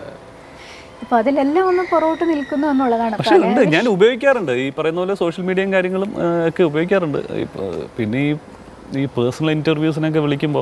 അപ്പോൾ അതിലെല്ലാം ഒന്ന് പുറകോട്ട് നിൽക്കുന്നു എന്നുള്ളതാണ്. പക്ഷേ ഉണ്ട്, ഞാൻ ഉപയോഗിക്കാറുണ്ട് ഈ പറയുന്ന പോലെ സോഷ്യൽ മീഡിയയും കാര്യങ്ങളും ഒക്കെ ഉപയോഗിക്കാറുണ്ട്. പിന്നെ ഈ ഈ പേഴ്സണൽ ഇൻ്റർവ്യൂസിനൊക്കെ വിളിക്കുമ്പോൾ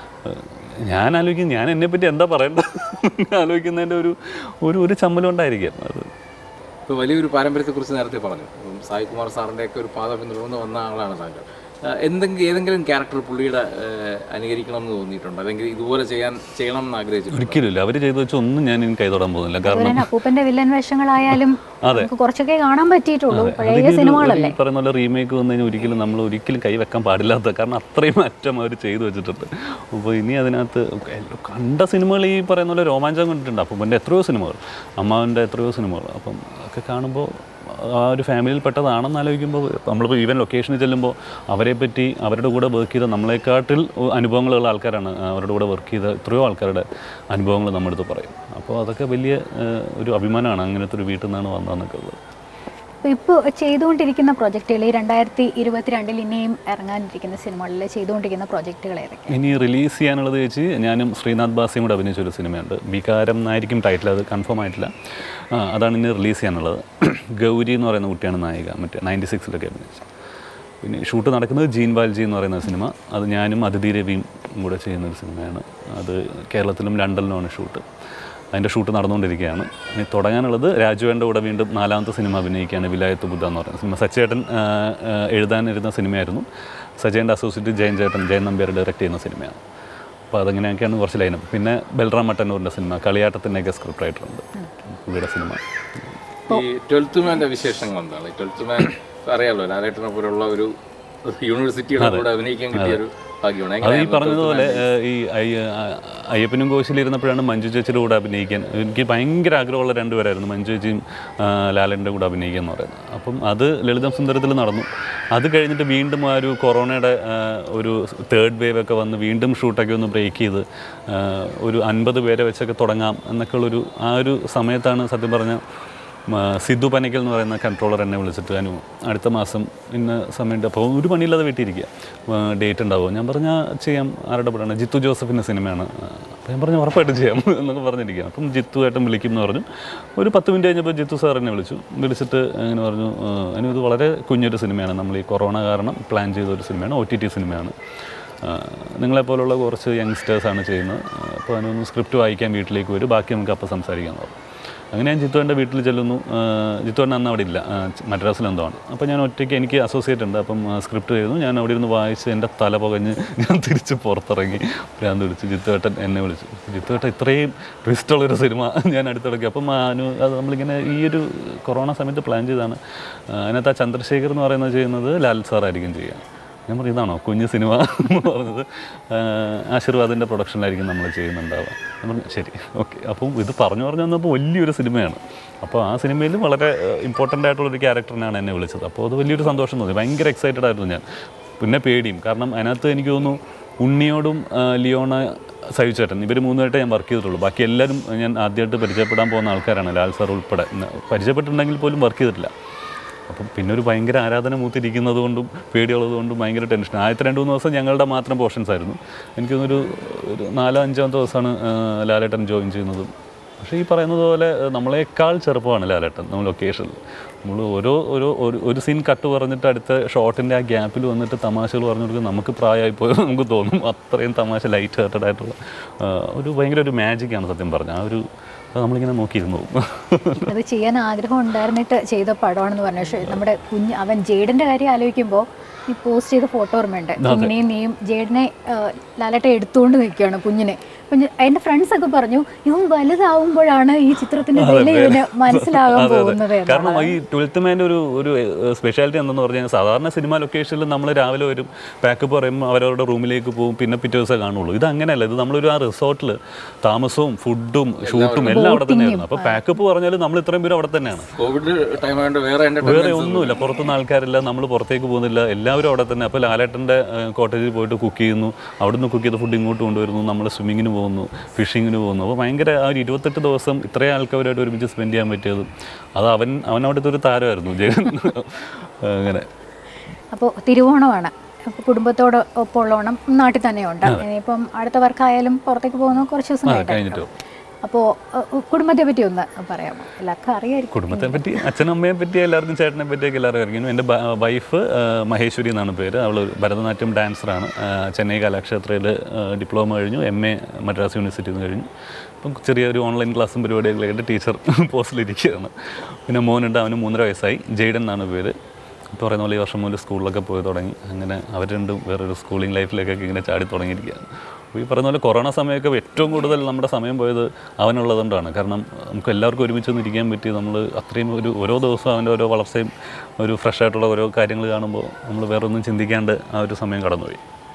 ഞാൻ ആലോചിക്കും ഞാൻ എന്നെപ്പറ്റി എന്താ പറയേണ്ടത് ആലോചിക്കുന്നതിൻ്റെ ഒരു ഒരു ഒരു ചമ്മലുണ്ടായിരിക്കാം. അത് ഇപ്പോൾ വലിയൊരു പാരമ്പര്യത്തെക്കുറിച്ച് നേരത്തെ പറഞ്ഞു, സായി കുമാർ സാറിൻ്റെയൊക്കെ ഒരു പാത പിന്തുടർന്ന് വന്ന ആളാണ് താങ്കൾ. എന്തെങ്കിലും ഏതെങ്കിലും ക്യാരക്ടർ പുള്ളിയുടെ അനുകരിക്കണം എന്ന് തോന്നിയിട്ടുണ്ടോ, അല്ലെങ്കിൽ ഇതുപോലെ ചെയ്യാൻ ചെയ്യണം എന്ന് ആഗ്രഹിച്ചിട്ടുണ്ട്? ഒരിക്കലുമില്ല. അവർ ചെയ്തു വെച്ചാൽ ഒന്നും ഞാൻ ഇനി കൈതൊടാൻ പോകുന്നില്ല. കാരണം അപ്പൂപ്പന്റെ വില്ലൻ വേഷങ്ങളായാലും കുറച്ചൊക്കെ കാണാൻ പറ്റിയിട്ടുള്ളൂ. പഴയ സിനിമകളല്ലേ പറയുന്ന പോലെ റീമേക്ക് വന്നു കഴിഞ്ഞാൽ ഒരിക്കലും നമ്മൾ ഒരിക്കലും കൈ വെക്കാൻ പാടില്ലാത്ത, കാരണം അത്രയും മാറ്റം അവർ ചെയ്തു വെച്ചിട്ടുണ്ട്. അപ്പോൾ ഇനി അതിനകത്ത് കണ്ട സിനിമകൾ ഈ പറയുന്ന പോലെ രോമാഞ്ചം കണ്ടിട്ടുണ്ട്. അപ്പൂപ്പൻ്റെ എത്രയോ സിനിമകൾ, അമ്മാവൻ്റെ എത്രയോ സിനിമകൾ. അപ്പം ഒക്കെ കാണുമ്പോൾ ആ ഒരു ഫാമിലിയിൽപ്പെട്ടതാണെന്ന് ആലോചിക്കുമ്പോൾ നമ്മളിപ്പോൾ ഈവൻ ലൊക്കേഷനിൽ ചെല്ലുമ്പോൾ അവരെ പറ്റി അവരുടെ കൂടെ വർക്ക് ചെയ്ത നമ്മളെക്കാട്ടിൽ അനുഭവങ്ങളുള്ള ആൾക്കാരാണ് അവരുടെ കൂടെ വർക്ക് ചെയ്ത എത്രയോ ആൾക്കാരുടെ അനുഭവങ്ങൾ നമ്മുടെ അടുത്ത് പറയും. അപ്പോൾ അതൊക്കെ വലിയ ഒരു അഭിമാനമാണ് അങ്ങനത്തെ ഒരു വീട്ടിൽ നിന്നാണ് വന്നതെന്നൊക്കെ ഉള്ളത്. അപ്പോൾ ഇപ്പോൾ ചെയ്തുകൊണ്ടിരിക്കുന്ന പ്രോജക്റ്റുകൾ ഈ രണ്ടായിരത്തി ഇരുപത്തിരണ്ടിൽ ഇനിയും ഇറങ്ങാനിരിക്കുന്ന സിനിമകളിൽ ചെയ്തുകൊണ്ടിരിക്കുന്ന പ്രോജക്റ്റുകൾ ഏതൊക്കെ? ഇനി റിലീസ് ചെയ്യാനുള്ളത് വെച്ച് ഞാനും ശ്രീനാഥ് ബാസിയും കൂടെ അഭിനയിച്ചൊരു സിനിമയുണ്ട്. വികാരം എന്നായിരിക്കും ടൈറ്റിൽ, അത് കൺഫേം ആയിട്ടില്ല. അതാണ് ഇനി റിലീസ് ചെയ്യാനുള്ളത്. ഗൗരി എന്ന് പറയുന്ന കുട്ടിയാണ് നായിക, മറ്റേ നയൻറ്റി സിക്സിലൊക്കെ അഭിനയിച്ചത്. പിന്നെ ഷൂട്ട് നടക്കുന്നത് ജീൻ വാൽജി എന്ന് പറയുന്ന സിനിമ, അത് ഞാനും അതിഥി രവിയും കൂടെ ചെയ്യുന്നൊരു സിനിമയാണ്. അത് കേരളത്തിലും ലണ്ടനിലുമാണ് ഷൂട്ട്. അതിൻ്റെ ഷൂട്ട് നടന്നുകൊണ്ടിരിക്കുകയാണ്. ഇനി തുടങ്ങാനുള്ളത് രാജുവേൻ്റെ കൂടെ വീണ്ടും നാലാമത്തെ സിനിമ അഭിനയിക്കുകയാണ്, വിലായത്ത് ബുദ്ധ എന്ന് പറയുന്ന സിനിമ. സച്ചേട്ടൻ എഴുതാനിരുന്ന സിനിമയായിരുന്നു. സച്ചേൻ്റെ അസോസിയേറ്റ് ജയൻ ചേട്ടൻ ജയൻ നമ്പ്യാർ ഡയറക്റ്റ് ചെയ്യുന്ന സിനിമയാണ്. അപ്പോൾ അതങ്ങനെയൊക്കെയാണ് കുറച്ച് ലൈനും. പിന്നെ ബൽറാം മട്ടന്നൂരിൻ്റെ സിനിമ കളിയാട്ടത്തിൻ്റെയൊക്കെ സ്ക്രിപ്റ്റ് റൈറ്ററുണ്ട് പുള്ളിയുടെ സിനിമ. ഈ ട്വൽത്ത് മാൻ്റെ വിശേഷങ്ങൾ എന്താണ്? ഈ ട്വൽത്ത് മാൻ അറിയാമല്ലോ, ലാലേട്ടനെ പോലുള്ള ഒരു യൂണിവേഴ്സിറ്റിയുടെ കൂടെ അഭിനയിക്കാൻ കിട്ടിയ ഒരു ഭാഗ്യമാണ്. അത് ഈ പറഞ്ഞതുപോലെ ഈ അയ്യപ്പനും കോശിലിരുന്നപ്പോഴാണ് മഞ്ജു ചേച്ചിയുടെ കൂടെ അഭിനയിക്കാൻ എനിക്ക് ഭയങ്കര ആഗ്രഹമുള്ള രണ്ടുപേരായിരുന്നു, മഞ്ജു ചേച്ചിയും ലാലേട്ടൻ്റെ കൂടെ അഭിനയിക്കുക എന്ന് പറയുന്നത്. അപ്പം അത് ലളിതം സുന്ദരത്തിൽ നടന്നു. അത് കഴിഞ്ഞിട്ട് വീണ്ടും ആ ഒരു കൊറോണയുടെ ഒരു തേർഡ് വേവ് ഒക്കെ വന്ന് വീണ്ടും ഷൂട്ടൊക്കെ ഒന്ന് ബ്രേക്ക് ചെയ്ത് ഒരു അൻപത് പേരെ വെച്ചൊക്കെ തുടങ്ങാം എന്നൊക്കെ ഉള്ളൊരു ആ ഒരു സമയത്താണ് സത്യം പറഞ്ഞാൽ സിദ്ധു പനക്കൽ എന്ന് പറയുന്ന കൺട്രോളർ എന്നെ വിളിച്ചിട്ട് അനു അടുത്ത മാസം ഇന്ന സമയത്ത് അപ്പോൾ ഒരു പണിയില്ലാതെ വീട്ടിലിരിക്കുക, ഡേറ്റ് ഉണ്ടാവുമോ? ഞാൻ പറഞ്ഞാൽ ചെയ്യാം. ആരുടെ പടമാണ്? ജിത്തു ജോസഫിൻ്റെ സിനിമയാണ്. അപ്പോൾ ഞാൻ പറഞ്ഞു ഉറപ്പായിട്ടും ചെയ്യാം എന്നൊക്കെ പറഞ്ഞിരിക്കുക. അപ്പം ജിത്തു ഏട്ടൻ വിളിക്കും എന്ന് പറഞ്ഞു. ഒരു പത്ത് മിനിറ്റ് കഴിഞ്ഞപ്പോൾ ജിത്തു സാർ എന്നെ വിളിച്ചു. വിളിച്ചിട്ട് അങ്ങനെ പറഞ്ഞു, അനു ഇത് വളരെ കുഞ്ഞൊരു സിനിമയാണ്, നമ്മൾ ഈ കൊറോണ കാരണം പ്ലാൻ ചെയ്ത ഒരു സിനിമയാണ്, ഒ ടി ടി സിനിമയാണ്, നിങ്ങളെപ്പോലുള്ള കുറച്ച് യങ്സ്റ്റേഴ്സാണ് ചെയ്യുന്നത്. അപ്പോൾ അതിനൊന്ന് സ്ക്രിപ്റ്റ് വായിക്കാൻ വീട്ടിലേക്ക് വരും, ബാക്കി നമുക്ക് അപ്പോൾ സംസാരിക്കാൻ പറഞ്ഞു. അങ്ങനെ ഞാൻ ജിത്തുവിൻ്റെ വീട്ടിൽ ചെല്ലുന്നു. ജിത്തുവിൻ്റെ അന്ന് അവിടെ ഇല്ല, മദ്രാസിലെന്തോ ആണ്. അപ്പോൾ ഞാൻ ഒറ്റയ്ക്ക്, എനിക്ക് അസോസിയേറ്റ് ഉണ്ട്, അപ്പം സ്ക്രിപ്റ്റ് ചെയ്തു. ഞാൻ അവിടെ ഇരുന്ന് വായിച്ച് എൻ്റെ തല പുകഞ്ഞ് ഞാൻ തിരിച്ച് പുറത്തിറങ്ങി ഭ്രാന്ത് വിളിച്ചു. ജിത്തുവേട്ടൻ എന്നെ വിളിച്ചു. ജിത്തുവേട്ടൻ ഇത്രയും ട്വിസ്റ്റുള്ളൊരു സിനിമ ഞാൻ അടുത്തിടയ്ക്ക്. അപ്പം അനു അത് നമ്മളിങ്ങനെ ഈ ഒരു കൊറോണ സമയത്ത് പ്ലാൻ ചെയ്താണ്. അതിനകത്ത് ആ ചന്ദ്രശേഖർ എന്ന് പറയുന്നത് ചെയ്യുന്നത് ലാൽ സാറായിരിക്കും ചെയ്യുക. ഞാൻ പറഞ്ഞു ഇതാണോ കുഞ്ഞ് സിനിമ എന്ന് പറഞ്ഞത്? ആശീർവാദിൻ്റെ പ്രൊഡക്ഷനിലായിരിക്കും നമ്മൾ ചെയ്യുന്നുണ്ടാവുക. ഞാൻ പറഞ്ഞു ശരി ഓക്കെ. അപ്പം ഇത് പറഞ്ഞു പറഞ്ഞു വന്നപ്പോൾ വലിയൊരു സിനിമയാണ്. അപ്പോൾ ആ സിനിമയിൽ വളരെ ഇമ്പോർട്ടൻ്റ് ആയിട്ടുള്ളൊരു ക്യാരക്ടറിനാണ് എന്നെ വിളിച്ചത്. അപ്പോൾ അത് വലിയൊരു സന്തോഷം തോന്നി, ഭയങ്കര എക്സൈറ്റഡ് ആയിരുന്നു ഞാൻ. പിന്നെ പേടിയും, കാരണം അതിനകത്ത് എനിക്ക് തോന്നുന്നു ഉണ്ണിയോടും ലിയോണ സഹിച്ചേട്ടൻ ഇവർ മൂന്നുമായിട്ടേ ഞാൻ വർക്ക് ചെയ്തിട്ടുള്ളൂ. ബാക്കി എല്ലാവരും ഞാൻ ആദ്യമായിട്ട് പരിചയപ്പെടാൻ പോകുന്ന ആൾക്കാരാണ്, ലാൽ സാർ ഉൾപ്പെടെ. പരിചയപ്പെട്ടിട്ടുണ്ടെങ്കിൽ പോലും വർക്ക് ചെയ്തിട്ടില്ല. അപ്പം പിന്നെ ഒരു ഭയങ്കര ആരാധന മൂത്തിരിക്കുന്നത് കൊണ്ടും പേടിയുള്ളത് കൊണ്ടും ഭയങ്കര ടെൻഷൻ. ആദ്യത്തെ രണ്ട് മൂന്ന് ദിവസം ഞങ്ങളുടെ മാത്രം പോർഷൻസ് ആയിരുന്നു. എനിക്കൊന്നൊരു ഒരു നാലോ അഞ്ചാമത്തെ ദിവസമാണ് ലാലേട്ടൻ ജോയിൻ ചെയ്യുന്നതും. പക്ഷേ ഈ പറയുന്നത് പോലെ നമ്മളെക്കാൾ ചെറുപ്പമാണ് ലാലേട്ടൻ. നമ്മൾ ലൊക്കേഷനിൽ നമ്മൾ ഓരോ ഓരോ ഒരു സീൻ കട്ട് പറഞ്ഞിട്ട് അടുത്ത ഷോട്ടിൻ്റെ ആ ഗ്യാപ്പിൽ വന്നിട്ട് തമാശകൾ പറഞ്ഞു കൊടുക്കുന്നത് നമുക്ക് പ്രായമായിപ്പോയോ നമുക്ക് തോന്നും. അത്രയും തമാശ ലൈറ്റ് ഹാർട്ടഡ് ആയിട്ടുള്ള ഒരു ഭയങ്കര ഒരു മാജിക്കാണ് സത്യം പറഞ്ഞാൽ. ആ ഒരു നമ്മളിങ്ങനെ നോക്കിയിരുന്നു. അത് ചെയ്യാൻ ആഗ്രഹം ഉണ്ടായിരുന്നിട്ട് ചെയ്ത പടമാണെന്ന് പറഞ്ഞു. പക്ഷേ നമ്മുടെ കുഞ്ഞ് അവൻ ജെയ്ഡൻ്റെ കാര്യം ആലോചിക്കുമ്പോൾ ഈ പോസ്റ്റ് ചെയ്ത ഫോട്ടോ ഓർമ്മയുണ്ട്. ഇങ്ങനെയും നീയും ജെയ്ഡനെ ലാലേട്ട എടുത്തുകൊണ്ട് നിൽക്കുകയാണ് കുഞ്ഞിനെ. അപ്പം എൻ്റെ ഫ്രണ്ട്സൊക്കെ പറഞ്ഞു ഇവൻ വലുതാവുമ്പോഴാണ് ഈ ചിത്രത്തിൻ്റെ വില ഇതിന് മനസ്സിലാകാൻ പോകുന്നത്. കാരണം ഈ ട്വൽത്ത് മാൻ്റെ ഒരു ഒരു സ്പെഷ്യാലിറ്റി എന്തെന്ന് പറഞ്ഞാൽ സാധാരണ സിനിമ ലൊക്കേഷനിൽ നമ്മൾ രാവിലെ വരും, പാക്കപ്പ് പറയുമ്പോൾ അവരവരുടെ റൂമിലേക്ക് പോകും, പിന്നെ പിറ്റേ ദിവസം കാണുള്ളൂ. ഇത് അങ്ങനെയല്ല. ഇത് നമ്മളൊരു ആ റിസോർട്ടിൽ താമസവും ഫുഡും ഷൂട്ടും എല്ലാം അവിടെ തന്നെയായിരുന്നു. അപ്പോൾ പാക്കപ്പ് പറഞ്ഞാൽ നമ്മൾ ഇത്രയും പേരും അവിടെ തന്നെയാണ്. കോവിഡ് ടൈം ആയതുകൊണ്ട് വേറെ വേറെ ഒന്നുമില്ല, പുറത്തുനിന്ന് ആൾക്കാരില്ല, നമ്മൾ പുറത്തേക്ക് പോകുന്നില്ല, എല്ലാവരും അവിടെ തന്നെ. അപ്പോൾ ലാലേട്ടൻ്റെ കോട്ടേജിൽ പോയിട്ട് കുക്ക് ചെയ്യുന്നു, അവിടെ നിന്ന് കുക്ക് ചെയ്ത ഫുഡ് ഇങ്ങോട്ട് കൊണ്ടുവരുന്നു, നമ്മൾ സ്വിമ്മിങ്ങിന് പോകുന്നു, ഫിഷിങ്ങിന് പോകുന്നു. അപ്പോൾ ഭയങ്കര ആ ഒരു ഇരുപത്തെട്ട് ദിവസം ഇത്രയും ആൾക്കാരായിട്ട് ഒരുമിച്ച് സ്പെൻഡ് ചെയ്യാൻ പറ്റിയത് അത് അവൻ അവനവിടുത്തെ ഒരു താരമായിരുന്നു ജയൻ. അങ്ങനെ അപ്പോൾ തിരുവോണമാണ്, അപ്പോൾ കുടുംബത്തോട് ഒപ്പമുള്ള ഓണം നാട്ടിൽ തന്നെയുണ്ട്. ഇനിയിപ്പം അടുത്ത വർക്കായാലും പുറത്തേക്ക് പോകുന്ന കുറച്ച് ദിവസം കഴിഞ്ഞിട്ട്. അപ്പോൾ കുടുംബത്തെ പറ്റി ഒന്ന് പറയാമോ? എല്ലാവർക്കും അറിയായിരിക്കും കുടുംബത്തെ പറ്റി. അച്ഛനും അമ്മയെ പറ്റി എല്ലാവർക്കും, ചേട്ടനെ പറ്റിയൊക്കെ എല്ലാവർക്കും അറിയിക്കുന്നു. എൻ്റെ വൈഫ് മഹേശ്വരി എന്നാണ് പേര്. അവൾ ഭരതനാട്യം ഡാൻസറാണ്. ചെന്നൈ കലാക്ഷേത്രയിൽ ഡിപ്ലോമ കഴിഞ്ഞു, എം എ മദ്രാസ് യൂണിവേഴ്സിറ്റിയിൽ നിന്ന് കഴിഞ്ഞു. അപ്പം ചെറിയൊരു ഓൺലൈൻ ക്ലാസ്സും പരിപാടികളൊക്കെ ആയിട്ട് ടീച്ചർ പോസ്റ്റിലിരിക്കുകയാണ്. പിന്നെ മോനുണ്ട്, അവന് മൂന്നര വയസ്സായി, ജെയ്ഡൻ എന്നാണ് പേര്. ഇപ്പോൾ പറയുന്ന പോലെ ഈ വർഷം മുതൽ സ്കൂളിലൊക്കെ പോയി തുടങ്ങി. അങ്ങനെ അവർ രണ്ടും വേറൊരു സ്കൂളിംഗ് ലൈഫിലേക്കൊക്കെ ഇങ്ങനെ ചാടി തുടങ്ങിയിരിക്കുകയാണ്. അപ്പോൾ ഈ പറയുന്ന പോലെ കൊറോണ സമയമൊക്കെ ഏറ്റവും കൂടുതൽ നമ്മുടെ സമയം പോയത് അവനുള്ളതുകൊണ്ടാണ്. കാരണം നമുക്ക് എല്ലാവർക്കും ഒരുമിച്ച് ഒന്ന് ഇരിക്കാൻ പറ്റി. നമ്മൾ അത്രയും ഒരു ഓരോ ദിവസവും അവൻ്റെ ഓരോ വളർച്ചയും ഒരു ഫ്രഷ് ആയിട്ടുള്ള ഓരോ കാര്യങ്ങൾ കാണുമ്പോൾ നമ്മൾ വേറെ ഒന്നും ചിന്തിക്കാണ്ട് ആ ഒരു സമയം കടന്നുപോയി.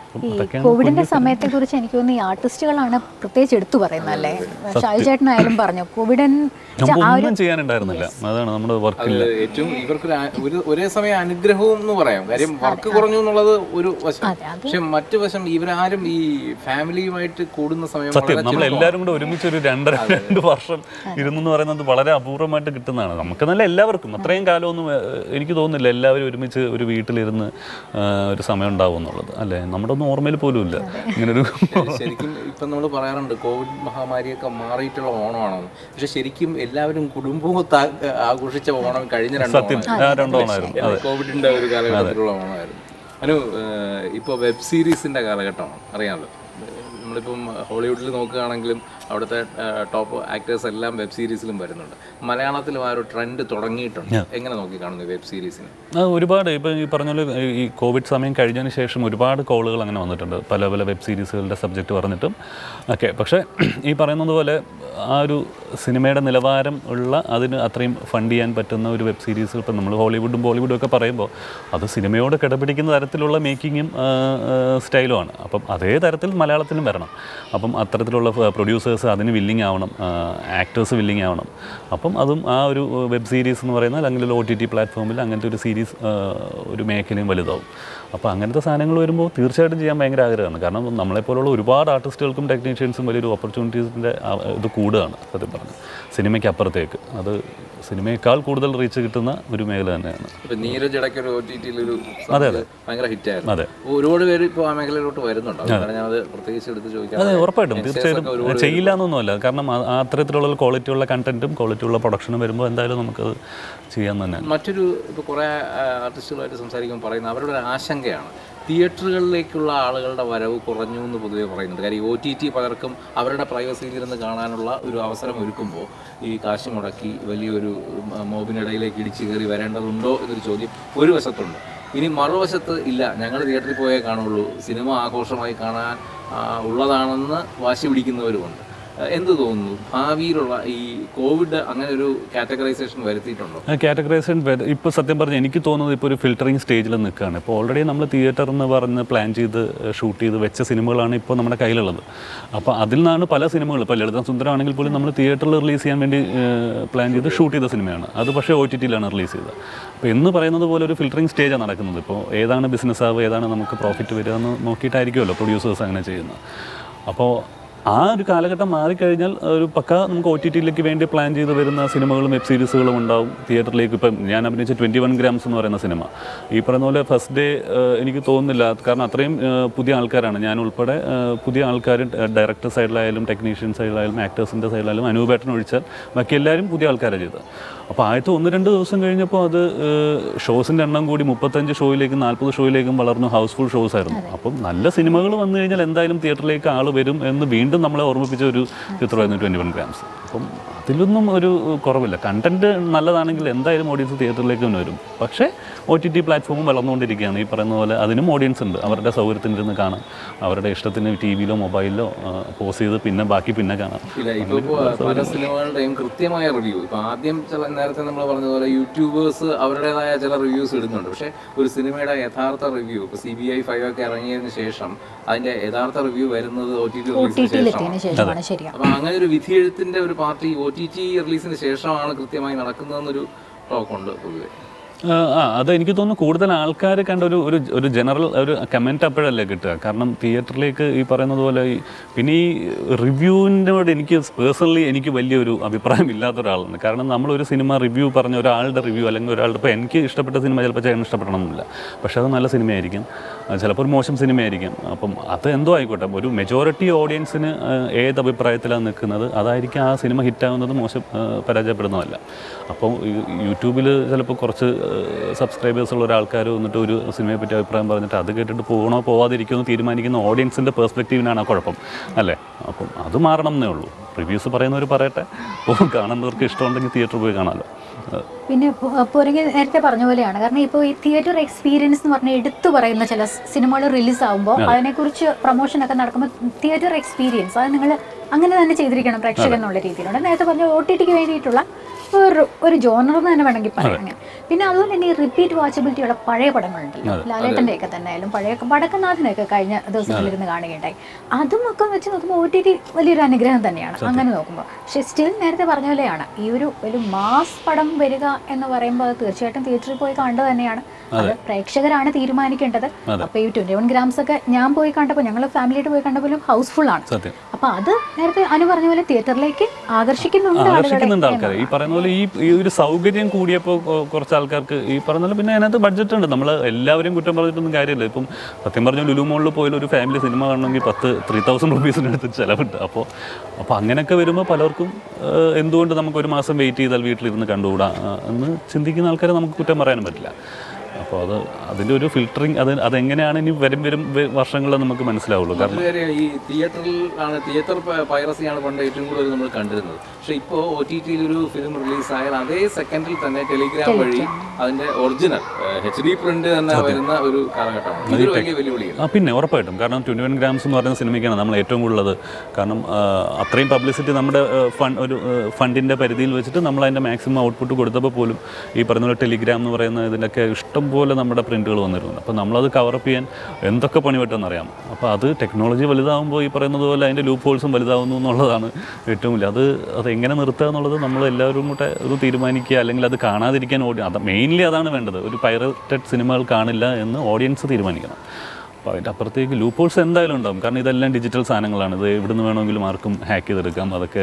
ഈ കോവിഡിന്റെ സമയത്തെ കുറിച്ച് എനിക്ക് തോന്നുന്നു ഈ ആർട്ടിസ്റ്റുകളാണ് പ്രത്യേകിച്ച് എടുത്തു പറയുന്നത് അല്ലേ? ഷാജു ചേട്ടനായാലും പറഞ്ഞു കോവിഡൻ ഒന്നും ചെയ്യാനുണ്ടായിരുന്നില്ല, അതാണ് നമ്മുടെ വർക്കില്ല. ഏറ്റവും ഇവർക്ക് ഒരേ സമയം അനുഗ്രഹവും എന്ന് പറയാം. കാര്യം വർക്ക് കുറഞ്ഞു എന്നുള്ളത് ഒരു വശം, പക്ഷെ മറ്റു വശം ഇവരാരും ഈ ഫാമിലിയുമായിട്ട് കൂടുന്ന സമയം സത്യം നമ്മൾ എല്ലാവരും കൂടെ ഒരുമിച്ച് ഒരു രണ്ടര രണ്ട് വർഷം ഇരുന്നെന്ന് പറയുന്നത് വളരെ അപൂർവമായിട്ട് കിട്ടുന്നതാണ്. നമുക്ക് നല്ല എല്ലാവർക്കും അത്രയും കാലമൊന്നും എനിക്ക് തോന്നുന്നില്ല എല്ലാവരും ഒരുമിച്ച് ഒരു വീട്ടിലിരുന്ന് ഒരു സമയം ഉണ്ടാവും എന്നുള്ളത് അല്ലേ? നമ്മുടെ ഒന്നും ഓർമ്മയിൽ പോലും ഇല്ല ഇങ്ങനൊരു. ശരിക്കും ഇപ്പം നമ്മൾ പറയാറുണ്ട് കോവിഡ് മഹാമാരിയൊക്കെ മാറിയിട്ടുള്ള ഓണമാണെന്ന്, പക്ഷെ ശരിക്കും എല്ലാവരും കുടുംബവും ആഘോഷിച്ച ഓണം കഴിഞ്ഞ രണ്ടോണമായിരുന്നു, കോവിഡിന്റെ ഒരു കാലഘട്ടത്തിലുള്ള ഓണമായിരുന്നു. അനു, ഇപ്പോൾ വെബ് സീരീസിന്റെ കാലഘട്ടമാണ് അറിയാമല്ലോ. നമ്മളിപ്പം ഹോളിവുഡിൽ നോക്കുകയാണെങ്കിലും അവിടുത്തെ ടോപ്പ് ആക്ടേഴ്സ് എല്ലാം വെബ് സീരീസിലും വരുന്നുണ്ട്. മലയാളത്തിലും ആ ഒരു ട്രെൻഡ് തുടങ്ങിയിട്ടുണ്ട്. എങ്ങനെ നോക്കി കാണുന്നു വെബ് സീരീസിന്? ഒരുപാട് ഇപ്പം ഈ പറഞ്ഞ പോലെ ഈ കോവിഡ് സമയം കഴിഞ്ഞതിന് ശേഷം ഒരുപാട് കോളുകൾ അങ്ങനെ വന്നിട്ടുണ്ട്, പല പല വെബ് സീരീസുകളുടെ സബ്ജക്റ്റ് പറഞ്ഞിട്ടും ഒക്കെ. പക്ഷേ ഈ പറയുന്നത് പോലെ ആ ഒരു സിനിമയുടെ നിലവാരം ഉള്ള അതിന് അത്രയും ഫണ്ട് ചെയ്യാൻ പറ്റുന്ന ഒരു വെബ് സീരീസ് ഇപ്പം നമ്മൾ ഹോളിവുഡും ബോളിവുഡും ഒക്കെ പറയുമ്പോൾ അത് സിനിമയോട് കിടപിടിക്കുന്ന തരത്തിലുള്ള മേക്കിങ്ങും സ്റ്റൈലുമാണ്. അപ്പം അതേ തരത്തിൽ മലയാളത്തിലും വരണം. അപ്പം അത്തരത്തിലുള്ള പ്രൊഡ്യൂസേഴ്സ് അതിന് വില്ലിങ് ആവണം, ആക്ടേഴ്സ് വില്ലിങ് ആവണം. അപ്പം അതും ആ ഒരു വെബ് സീരീസ് എന്ന് പറയുന്നത് അല്ലെങ്കിൽ ഒ ടി ടി പ്ലാറ്റ്ഫോമിൽ അങ്ങനത്തെ ഒരു സീരീസ് ഒരു മേഖലയും വലുതാവും. അപ്പോൾ അങ്ങനത്തെ സാധനങ്ങൾ വരുമ്പോൾ തീർച്ചയായിട്ടും ചെയ്യാൻ ഭയങ്കര ആഗ്രഹമാണ്. കാരണം നമ്മളെപ്പോലുള്ള ഒരുപാട് ആർട്ടിസ്റ്റുകൾക്കും ടെക്നീഷ്യൻസും വലിയൊരു ഓപ്പർച്യൂണിറ്റീസിൻ്റെ ഇത് കൂടുകയാണ് സത്യം പറഞ്ഞു സിനിമയ്ക്ക് അപ്പുറത്തേക്ക്. അത് സിനിമയേക്കാൾ കൂടുതൽ റീച്ച് കിട്ടുന്ന ഒരു മേഖല തന്നെയാണ്. നീരജ് ഇടയ്ക്കൊരു ഒ ടി ടിയിലൊരു അതെ അതെ ഭയങ്കര ഹിറ്റായിരുന്നു. അതെ, ഒരുപാട് പേര് ഇപ്പോൾ ആ മേഖലയിലോട്ട് വരുന്നുണ്ട്. ഞാനത് പ്രത്യേകിച്ച് എടുത്ത് ചോദിക്കാം. അതെ, ഉറപ്പായിട്ടും തീർച്ചയായിട്ടും ചെയ്യില്ല എന്നൊന്നുമല്ല. കാരണം അത്തരത്തിലുള്ള ക്വാളിറ്റിയുള്ള കണ്ടന്റും ക്വാളിറ്റിയുള്ള പ്രൊഡക്ഷനും വരുമ്പോൾ എന്തായാലും നമുക്കത് ചെയ്യാൻ തന്നെ. മറ്റൊരു ഇപ്പോൾ കുറേ ആർട്ടിസ്റ്റുകളായിട്ട് സംസാരിക്കുമ്പോൾ പറയുന്നത് അവരുടെ ഒരു ആശങ്കയാണ് തിയേറ്ററുകളിലേക്കുള്ള ആളുകളുടെ വരവ് കുറഞ്ഞു എന്ന് പൊതുവെ പറയുന്നുണ്ട്. കാര്യം ഒ ടി ടി പലർക്കും അവരുടെ പ്രൈവസിയിലിരുന്ന് കാണാനുള്ള ഒരു അവസരം ഒരുക്കുമ്പോൾ ഈ കാശ് മുടക്കി വലിയൊരു മോബിനിടയിലേക്ക് ഇടിച്ചു കയറി വരേണ്ടതുണ്ടോ എന്നൊരു ചോദ്യം ഒരു വശത്തുണ്ട്. ഇനി മറുവശത്ത് ഇല്ല, ഞങ്ങൾ തിയേറ്ററിൽ പോയേ കാണുള്ളൂ, സിനിമ ആഘോഷമായി കാണാൻ ഉള്ളതാണെന്ന് വാശി പിടിക്കുന്നവരുമുണ്ട്. എന്ത് തോന്നുന്നു ഭാവിയിലുള്ള ഈ കോവിഡ് അങ്ങനെ ഒരു കാറ്റഗറൈസേഷൻ വരുത്തിയിട്ടുണ്ടോ? കാറ്റഗറൈസേഷൻ ഇപ്പോൾ സത്യം പറഞ്ഞാൽ എനിക്ക് തോന്നുന്നത് ഇപ്പോൾ ഒരു ഫിൽറ്ററിങ് സ്റ്റേജിൽ നിൽക്കുകയാണ്. ഇപ്പോൾ ഓൾറെഡി നമ്മൾ തിയേറ്റർ എന്ന് പറഞ്ഞ് പ്ലാൻ ചെയ്ത് ഷൂട്ട് ചെയ്ത് വെച്ച സിനിമകളാണ് ഇപ്പോൾ നമ്മുടെ കയ്യിലുള്ളത്. അപ്പോൾ അതിൽ നിന്നാണ് പല സിനിമകൾ, ഇപ്പോൾ ലളിത സുന്ദരമാണെങ്കിൽ പോലും നമ്മൾ തിയേറ്ററിൽ റിലീസ് ചെയ്യാൻ വേണ്ടി പ്ലാൻ ചെയ്ത് ഷൂട്ട് ചെയ്ത സിനിമയാണ്. അത് പക്ഷേ ഒ ടി ടിയിലാണ് റിലീസ് ചെയ്തത്. അപ്പോൾ എന്ന് പറയുന്നത് പോലെ ഒരു ഫിൽറ്ററിങ് സ്റ്റേജാണ് നടക്കുന്നത്. ഇപ്പോൾ ഏതാണ് ബിസിനസ് ആവുക, ഏതാണ് നമുക്ക് പ്രോഫിറ്റ് വരിക എന്ന് നോക്കിയിട്ടായിരിക്കുമല്ലോ പ്രൊഡ്യൂസേഴ്സ് അങ്ങനെ ചെയ്യുന്നത്. അപ്പോൾ ആ ഒരു കാലഘട്ടം മാറിക്കഴിഞ്ഞാൽ ഒരു പക്ക നമുക്ക് ഒ ടി ടിയിലേക്ക് വേണ്ടി പ്ലാൻ ചെയ്ത് വരുന്ന സിനിമകളും വെബ് സീരീസുകളും ഉണ്ടാവും തിയേറ്ററിലേക്ക്. ഇപ്പം ഞാൻ അഭിനയിച്ച ട്വൻറ്റി വൺ ഗ്രാംസ് എന്ന് പറയുന്ന സിനിമ ഈ പറയുന്ന പോലെ ഫസ്റ്റ് ഡേ എനിക്ക് തോന്നുന്നില്ല, കാരണം അത്രയും പുതിയ ആൾക്കാരാണ്, ഞാൻ ഉൾപ്പെടെ പുതിയ ആൾക്കാർ, ഡയറക്ടർ സൈഡിലായാലും ടെക്നീഷ്യൻ സൈഡിലായാലും ആക്ടേഴ്സിൻ്റെ സൈഡിലായാലും അനൂപേട്ടൻ ഒഴിച്ചാൽ ബാക്കി എല്ലാവരും പുതിയ ആൾക്കാരാണ് ചെയ്തത്. അപ്പോൾ ആദ്യത്തെ ഒന്ന് രണ്ട് ദിവസം കഴിഞ്ഞപ്പോൾ അത് ഷോസിൻ്റെ എണ്ണം കൂടി മുപ്പത്തഞ്ച് ഷോയിലേക്കും നാൽപ്പത് ഷോയിലേക്കും വളർന്നു, ഹൗസ്ഫുൾ ഷോസ് ആയിരുന്നു. അപ്പം നല്ല സിനിമകൾ വന്നു കഴിഞ്ഞാൽ എന്തായാലും തിയേറ്ററിലേക്ക് ആൾ വരും എന്ന് വീണ്ടും നമ്മളെ ഓർമ്മിപ്പിച്ച ഒരു ചിത്രമായിരുന്നു ട്വൻറ്റി വൺ ഗ്രാംസ്. അപ്പം അതിലൊന്നും ഒരു കുറവില്ല. കണ്ടൻറ്റ് നല്ലതാണെങ്കിൽ എന്തായാലും ഓഡിയൻസ് തിയേറ്ററിലേക്ക് തന്നെ വരും. പക്ഷേ ഒ ടി ടി പ്ലാറ്റ്ഫോമും വളർന്നുകൊണ്ടിരിക്കുകയാണ്. ഈ പറയുന്ന പോലെ അതിനും ഓഡിയൻസ് ഉണ്ട്, അവരുടെ സൗകര്യത്തിനിരുന്ന് കാണാം, അവരുടെ ഇഷ്ടത്തിന് ടി വിയിലോ മൊബൈലിലോ പോസ് ചെയ്ത് പിന്നെ ബാക്കി പിന്നെ കാണാം. പല സിനിമകളുടെയും കൃത്യമായ റിവ്യൂ ഇപ്പോൾ ആദ്യം ചില നേരത്തെ നമ്മൾ പറഞ്ഞതുപോലെ യൂട്യൂബേഴ്സ് അവരുടേതായ ചില റിവ്യൂസ് ഇടുന്നുണ്ട്. പക്ഷേ ഒരു സിനിമയുടെ യഥാർത്ഥ റിവ്യൂ ഇപ്പോൾ സി ബി ഐ ഫൈവ് ഒക്കെ ഇറങ്ങിയതിന് ശേഷം അതിൻ്റെ യഥാർത്ഥ റിവ്യൂ വരുന്നത് ഒ ടി ടി റിലീസിന് ശേഷമാണ്. അപ്പോൾ അങ്ങനെ ഒരു വിധിയെഴുത്തിൻ്റെ ഒരു പാർട്ടി ഒ ടി ടി റിലീസിന് ശേഷമാണ് കൃത്യമായി നടക്കുന്നതെന്നൊരു ടോക്കുണ്ട് പൊതുവെ. ആ അത് എനിക്ക് തോന്നുന്നു കൂടുതൽ ആൾക്കാർ കണ്ട ഒരു ഒരു ഒരു ജനറൽ ഒരു കമൻറ്റ് അപ്പോഴല്ലേ കിട്ടുക. കാരണം തിയേറ്ററിലേക്ക് ഈ പറയുന്നത് പോലെ പിന്നെ ഈ റിവ്യൂവിനോട് എനിക്ക് പേഴ്സണലി എനിക്ക് വലിയൊരു അഭിപ്രായം ഇല്ലാത്ത ഒരാളാണ്. കാരണം നമ്മളൊരു സിനിമ റിവ്യൂ പറഞ്ഞ ഒരാളുടെ റിവ്യൂ അല്ലെങ്കിൽ ഒരാളുടെ ഇപ്പോൾ എനിക്ക് ഇഷ്ടപ്പെട്ട സിനിമ ചിലപ്പോൾ ചേട്ടൻ ഇഷ്ടപ്പെടണമെന്നില്ല, പക്ഷേ അത് നല്ല സിനിമയായിരിക്കും, ചിലപ്പോൾ ഒരു മോശം സിനിമയായിരിക്കും. അപ്പം അത് എന്തോ ആയിക്കോട്ടെ, ഒരു മെജോറിറ്റി ഓഡിയൻസിന് ഏത് അഭിപ്രായത്തിലാണ് നിൽക്കുന്നത് അതായിരിക്കും ആ സിനിമ ഹിറ്റാവുന്നത്, മോശം പരാജയപ്പെടുന്നതല്ല. അപ്പോൾ യൂട്യൂബിൽ ചിലപ്പോൾ കുറച്ച് സബ്സ്ക്രൈബേഴ്സ് ഉള്ള ഒരാൾക്കാർ വന്നിട്ട് ഒരു സിനിമയെ പറ്റി അഭിപ്രായം പറഞ്ഞിട്ട് അത് കേട്ടിട്ട് പോകണോ പോവാതിരിക്കുമോ എന്ന് തീരുമാനിക്കുന്ന ഓഡിയൻസിൻ്റെ പെർസ്പെക്റ്റീവിനാണ് ആ കുഴപ്പം അല്ലേ. അപ്പം അത് മാറണം എന്നേ ഉള്ളൂ. റിവ്യൂസ് പറയുന്നവർ പറയട്ടെ, കാണുന്നവർക്ക് ഇഷ്ടമുണ്ടെങ്കിൽ തിയേറ്ററിൽ പോയി കാണാമല്ലോ. പിന്നെ പുറകെ നേരത്തെ പറഞ്ഞ പോലെയാണ്, കാരണം ഇപ്പോൾ ഈ തിയേറ്റർ എക്സ്പീരിയൻസ് എന്ന് പറഞ്ഞാൽ എടുത്തു പറയുന്ന ചില സിനിമകൾ റിലീസ് ആകുമ്പോൾ അതിനെക്കുറിച്ച് പ്രൊമോഷനൊക്കെ നടക്കുമ്പോൾ തിയേറ്റർ എക്സ്പീരിയൻസ് അത് നിങ്ങൾ അങ്ങനെ തന്നെ ചെയ്തിരിക്കണം പ്രേക്ഷകൻ എന്നുള്ള രീതിയിലുണ്ട്. നേരത്തെ പറഞ്ഞ ഒ ടി ടിക്ക് വേണ്ടിയിട്ടുള്ള ഒരു ഒരു ജോണർ എന്ന് തന്നെ വേണമെങ്കിൽ പറയാം അങ്ങനെ. പിന്നെ അതുപോലെ തന്നെ ഈ റിപ്പീറ്റ് വാച്ചബിലിറ്റിയുള്ള പഴയ പടങ്ങളുണ്ടല്ലോ, ലാലേട്ടൻ്റെ ഒക്കെ തന്നെ ആയാലും പഴയ വടക്കനാഥിനൊക്കെ കഴിഞ്ഞ ദിവസങ്ങളിരുന്ന് കാണുകയുണ്ടായി. അതും ഒക്കെ വെച്ച് നോക്കുമ്പോൾ ഒ ടി ടി വലിയൊരു അനുഗ്രഹം തന്നെയാണ് അങ്ങനെ നോക്കുമ്പോൾ. പക്ഷേ സ്റ്റിൽ നേരത്തെ പറഞ്ഞ പോലെയാണ് ഈ ഒരു ഒരു മാസ് പടം വരിക എന്ന് പറയുമ്പോൾ അത് തീർച്ചയായിട്ടും തിയേറ്ററിൽ പോയി കണ്ടത് തന്നെയാണ്. അത് പ്രേക്ഷകരാണ് തീരുമാനിക്കേണ്ടത്. അപ്പോൾ ഈ ട്വന്റി വൺ ഗ്രാംസ് ഒക്കെ ഞാൻ പോയി കണ്ടപ്പോൾ, ഞങ്ങൾ ഫാമിലിയായിട്ട് പോയി കണ്ടപ്പോഴും ഹൗസ്ഫുൾ ആണ്. അപ്പോൾ അത് നേരത്തെ അനു പറഞ്ഞ പോലെ തിയേറ്ററിലേക്ക് ആകർഷിക്കുന്നുണ്ട് ആൾക്കാരെ. ഈ പറയുന്ന പോലെ ഈ ഈ ഒരു സൗകര്യം കൂടിയപ്പോൾ കുറച്ച് ആൾക്കാർക്ക് ഈ പറഞ്ഞ പോലെ പിന്നെ അതിനകത്ത് ബഡ്ജറ്റ് ഉണ്ട്. നമ്മൾ എല്ലാവരും കുറ്റം പറഞ്ഞിട്ടൊന്നും കാര്യമില്ല. ഇപ്പം സത്യം പറഞ്ഞ ലുലു മോളിൽ പോയാൽ ഒരു ഫാമിലി സിനിമ കാണണമെങ്കിൽ പത്ത് ത്രീ തൗസൻഡ് റുപ്പീസിൻ്റെ അടുത്ത് ചിലവുണ്ട്. അപ്പോൾ അപ്പോൾ അങ്ങനെയൊക്കെ വരുമ്പോൾ പലർക്കും എന്തുകൊണ്ട് നമുക്ക് ഒരു മാസം വെയിറ്റ് ചെയ്താൽ വീട്ടിലിരുന്ന് കണ്ടുകൂടാ എന്ന് ചിന്തിക്കുന്ന ആൾക്കാരെ നമുക്ക് കുറ്റം പറയാനും പറ്റില്ല. അപ്പോൾ അത് അതിൻ്റെ ഒരു ഫിൽറ്ററിങ് അത് അതെങ്ങനെയാണ് ഇനി വരും വരും വർഷങ്ങളിൽ നമുക്ക് മനസ്സിലാവുള്ളൂ. കാരണം ഈ തിയേറ്ററിൽ ആണ് തിയേറ്റർ പൈറസിയാണ് പണ്ട് ഏറ്റവും കൂടുതൽ നമ്മൾ കണ്ടിരുന്നത്. പക്ഷേ ഇപ്പോൾ ഒ ടി ടിയിൽ ഒരു ഫിലിം റിലീസായാൽ അതേ സെക്കൻഡിൽ തന്നെ ടെലിഗ്രാം വഴി അതിൻ്റെ ഒറിജിനൽ എച്ച് ഡി പ്രിന്റ് തന്നെ വരുന്ന ഒരു കാലഘട്ടമാണ്. ഇതൊരു വലിയ വെല്ലുവിളിയാണ്. ആ പിന്നെ ഉറപ്പായിട്ടും. കാരണം ട്വൻറ്റി വൺ ഗ്രാംസ് എന്ന് പറയുന്ന സിനിമയ്ക്കാണ് നമ്മൾ ഏറ്റവും കൂടുതൽ, കാരണം അത്രയും പബ്ലിസിറ്റി നമ്മുടെ ഫണ്ട് ഒരു ഫണ്ടിൻ്റെ പരിധിയിൽ വെച്ചിട്ട് നമ്മൾ അതിൻ്റെ മാക്സിമം ഔട്ട്പുട്ട് കൊടുത്തപ്പോൾ പോലും ഈ പറയുന്ന ടെലിഗ്രാം എന്ന് പറയുന്ന ഇതിൻ്റെയൊക്കെ ഇഷ്ടം പോലെ നമ്മുടെ പ്രിൻറ്റുകൾ വന്നിരുന്നു. അപ്പോൾ നമ്മളത് കവറപ്പ് ചെയ്യാൻ എന്തൊക്കെ പണി പറ്റുമെന്നറിയാം. അപ്പോൾ അത് ടെക്നോളജി വലുതാകുമ്പോൾ ഈ പറയുന്നത് പോലെ അതിൻ്റെ ലൂപ്പ് ഹോൾസും വലുതാവുന്നു എന്നുള്ളതാണ് ഏറ്റവും വലിയ. അത് അത് എങ്ങനെ നിർത്തുക എന്നുള്ളത് നമ്മൾ എല്ലാവരും കൂടെ ഒരു തീരുമാനിക്കുക, അല്ലെങ്കിൽ അത് കാണാതിരിക്കാൻ ഓടി അത് മെയിൻലി അതാണ് വേണ്ടത്. ഒരു പൈററ്റഡ് സിനിമകൾ കാണില്ല എന്ന് ഓഡിയൻസ് തീരുമാനിക്കണം. അപ്പോൾ അതിൻ്റെ അപ്പുറത്തേക്ക് ലൂപ്പ് ഹോൾസ് എന്തായാലും ഉണ്ടാകും. കാരണം ഇതെല്ലാം ഡിജിറ്റൽ സാധനങ്ങളാണ്. ഇത് എവിടെ നിന്ന് വേണമെങ്കിലും ആർക്കും ഹാക്ക് ചെയ്തെടുക്കാം. അതൊക്കെ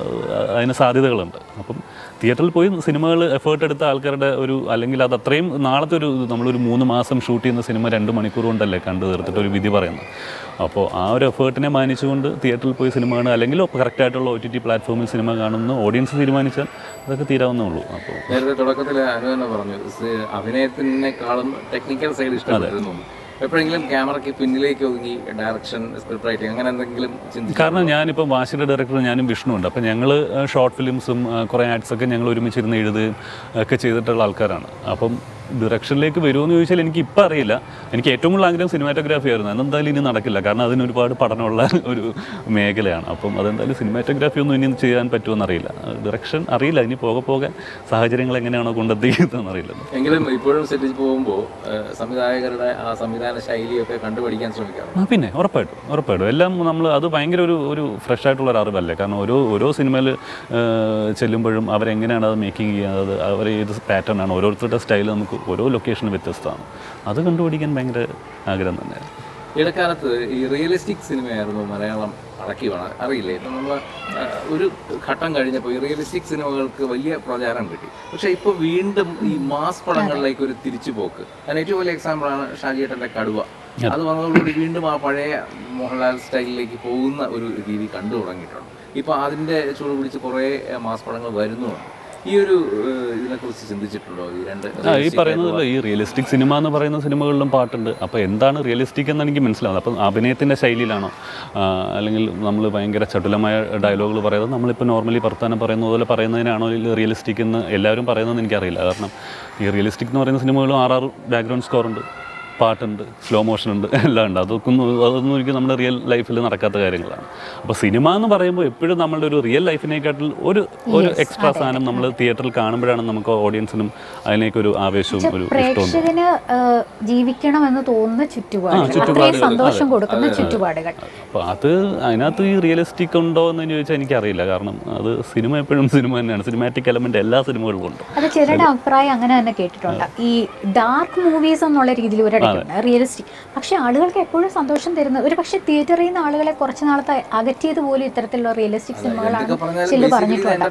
അതിന് സാധ്യതകളുണ്ട്. അപ്പം തിയേറ്ററിൽ പോയി സിനിമകൾ എഫേർട്ട് എടുത്ത ആൾക്കാരുടെ ഒരു, അല്ലെങ്കിൽ അത് അത്രയും നാളത്തെ ഒരു നമ്മളൊരു മൂന്ന് മാസം ഷൂട്ട് ചെയ്യുന്ന സിനിമ രണ്ട് മണിക്കൂർ കൊണ്ടല്ലേ കണ്ടു തീർത്തിട്ട് ഒരു വിധി പറയുന്നത്. അപ്പോൾ ആ ഒരു എഫേർട്ടിനെ മാനിച്ചുകൊണ്ട് തിയേറ്ററിൽ പോയി സിനിമ കാണുക, അല്ലെങ്കിൽ കറക്റ്റായിട്ടുള്ള ഒ ടി ടി പ്ലാറ്റ്ഫോമിൽ സിനിമ കാണുന്ന ഓഡിയൻസ് തീരുമാനിച്ചാൽ അതൊക്കെ തീരാവുന്നേ ഉള്ളൂ. അപ്പോൾ നേരത്തെ തുടക്കത്തിൽ അനു തന്നെ പറഞ്ഞു അഭിനയത്തിനേക്കാളും ടെക്നിക്കൽ സൈഡ് ഇഷ്ടമായിരുന്നു. എപ്പോഴെങ്കിലും ക്യാമറയ്ക്ക് പിന്നിലേക്ക് ഒതുങ്ങി ഡയറക്ഷൻ, സ്ക്രിപ്റ്റ് റൈറ്റിംഗ് അങ്ങനെ എന്തെങ്കിലും ചിന്തിച്ചു? കാരണം ഞാനിപ്പം വാശിയുടെ ഡയറക്ടർ ഞാനും വിഷ്ണുണ്ട്. അപ്പം ഞങ്ങൾ ഷോർട്ട് ഫിലിംസും കുറേ ആഡ്സൊക്കെ ഞങ്ങൾ ഒരുമിച്ചിരുന്ന് എഴുതുകയും ഒക്കെ ചെയ്തിട്ടുള്ള ആൾക്കാരാണ്. അപ്പം ഡിറക്ഷനിലേക്ക് വരുമെന്ന് ചോദിച്ചാൽ എനിക്ക് ഇപ്പം അറിയില്ല. എനിക്ക് ഏറ്റവും കൂടുതൽ ആഗ്രഹം സിനിമാറ്റോഗ്രാഫി ആയിരുന്നു. അതെന്തായാലും ഇനി നടക്കില്ല, കാരണം അതിന് ഒരുപാട് പഠനമുള്ള ഒരു മേഖലയാണ്. അപ്പം അതെന്തായാലും സിനിമാറ്റോഗ്രാഫി ഒന്നും ഇനി ചെയ്യാൻ പറ്റുമെന്ന് അറിയില്ല. ഡിറക്ഷൻ അറിയില്ല, ഇനി പോകെ പോകെ സാഹചര്യങ്ങൾ എങ്ങനെയാണോ കൊണ്ടെത്തിക്കുന്നതെന്ന് അറിയില്ല. എങ്കിലും ഇപ്പോഴും സെറ്റിൽ പോകുമ്പോൾ സംവിധായകരുടെ ആ സംവിധാന ശൈലിയൊക്കെ കണ്ടുപഠിക്കാൻ ശ്രമിക്കാം. ആ പിന്നെ ഉറപ്പായിട്ടും ഉറപ്പായിട്ടും എല്ലാം നമ്മൾ അത് ഭയങ്കര ഒരു ഒരു ഫ്രഷ് ആയിട്ടുള്ളൊരു അറിവല്ലേ. കാരണം ഓരോ ഓരോ സിനിമയിൽ ചെല്ലുമ്പോഴും അവരെങ്ങനെയാണ് അത് മേക്കിംഗ് ചെയ്യുന്നത്, അവർ ഏത് പാറ്റേൺ ആണ്, ഓരോരുത്തരുടെ സ്റ്റൈൽ നമുക്ക് ഓരോ ലൊക്കേഷനും വ്യത്യസ്തമാണ്. അത് കണ്ടുപിടിക്കാൻ ഭയങ്കര ആഗ്രഹം തന്നെയാണ്. ഇടക്കാലത്ത് ഈ റിയലിസ്റ്റിക് സിനിമയായിരുന്നു മലയാളം അടക്കി വേണം അറിയില്ലേ. ഇപ്പം നമ്മൾ ഒരു ഘട്ടം കഴിഞ്ഞപ്പോൾ ഈ റിയലിസ്റ്റിക് സിനിമകൾക്ക് വലിയ പ്രചാരം കിട്ടി. പക്ഷേ ഇപ്പോൾ വീണ്ടും ഈ മാസ് പടങ്ങളിലേക്ക് ഒരു തിരിച്ചുപോക്ക്. അതിന് ഏറ്റവും വലിയ എക്സാമ്പിളാണ് ഷാജിയേട്ടൻ്റെ കടുവ. അത് വന്നതോടുകൂടി വീണ്ടും ആ പഴയ മോഹൻലാൽ സ്റ്റൈലിലേക്ക് പോകുന്ന ഒരു രീതി കണ്ടു തുടങ്ങിയിട്ടുണ്ട്. ഇപ്പോൾ അതിൻ്റെ ചൂട് പിടിച്ച് കുറേ മാസ് പടങ്ങൾ വരുന്നുണ്ട്. ഈ ഒരു ഇതിനെക്കുറിച്ച് ചിന്തിച്ചിട്ടുണ്ടോ? ഈ രണ്ട് ഈ പറയുന്നത് ഈ റിയലിസ്റ്റിക് സിനിമ എന്ന് പറയുന്ന സിനിമകളിലും പാട്ടുണ്ട്. അപ്പോൾ എന്താണ് റിയലിസ്റ്റിക് എന്ന് എനിക്ക് മനസ്സിലാവുന്നത്. അപ്പം അഭിനയത്തിൻ്റെ ശൈലിയിലാണോ, അല്ലെങ്കിൽ നമ്മൾ ഭയങ്കര ചടുലമായ ഡയലോഗുകൾ പറയുന്നത്, നമ്മളിപ്പോൾ നോർമലി വർത്താനം പറയുന്ന പോലെ പറയുന്നതിനാണോ റിയലിസ്റ്റിക് എന്ന് എല്ലാവരും പറയുന്നതെന്ന് എനിക്കറിയില്ല. കാരണം ഈ റിയലിസ്റ്റിക് എന്ന് പറയുന്ന സിനിമകളും ആറാറ് ബാക്ക്ഗ്രൗണ്ട് സ്കോറുണ്ട്, പാട്ടുണ്ട്, സ്ലോ മോഷൻ ഉണ്ട്, എല്ലാം ഉണ്ട്. അതൊക്കെ അതൊന്നും ഒരിക്കലും നമ്മുടെ റിയൽ ലൈഫിൽ നടക്കാത്ത കാര്യങ്ങളാണ്. അപ്പോൾ സിനിമ എന്ന് പറയുമ്പോൾ എപ്പോഴും നമ്മളുടെ ഒരു റിയൽ ലൈഫിനേക്കാട്ടിൽ ഒരു ഒരു എക്സ്ട്രാ സാധനം നമ്മൾ തിയേറ്ററിൽ കാണുമ്പോഴാണ് നമുക്ക് ഓഡിയൻസിനും അതിനേക്കൊരു ആവേശവും ഒരു പ്രേക്ഷകന് ജീവിക്കണമെന്ന് തോന്നുന്ന ചുറ്റുപാടുകൾ, സന്തോഷം കൊടുക്കുന്ന ചുറ്റുപാടുകൾ. അപ്പോൾ അത് അതിനകത്ത് ഈ റിയലിസ്റ്റിക് ഉണ്ടോ എന്ന് ചോദിച്ചാൽ എനിക്കറിയില്ല. കാരണം അത് സിനിമ എപ്പോഴും സിനിമ തന്നെയാണ്. സിനിമാറ്റിക് എലമെന്റ് എല്ലാ സിനിമകളിലും ഉണ്ട്. അത് ചിലരുടെ അഭിപ്രായം അങ്ങനെ തന്നെ കേട്ടിട്ടുണ്ട്. ഈ ഡാർക്ക് മൂവീസ് എന്നുള്ള രീതിയിൽ ഒരു റിയലിസ്റ്റിക്, പക്ഷെ ആളുകൾക്ക് എപ്പോഴും സന്തോഷം തരുന്ന, ഒരു പക്ഷെ തിയേറ്ററിൽ നിന്ന് ആളുകളെ കുറച്ച് നാളത്തെ അകറ്റിയത് പോലും ഇത്തരത്തിലുള്ള റിയലിസ്റ്റിക് സിനിമകളാണ് ചില പറഞ്ഞിട്ടുണ്ട്.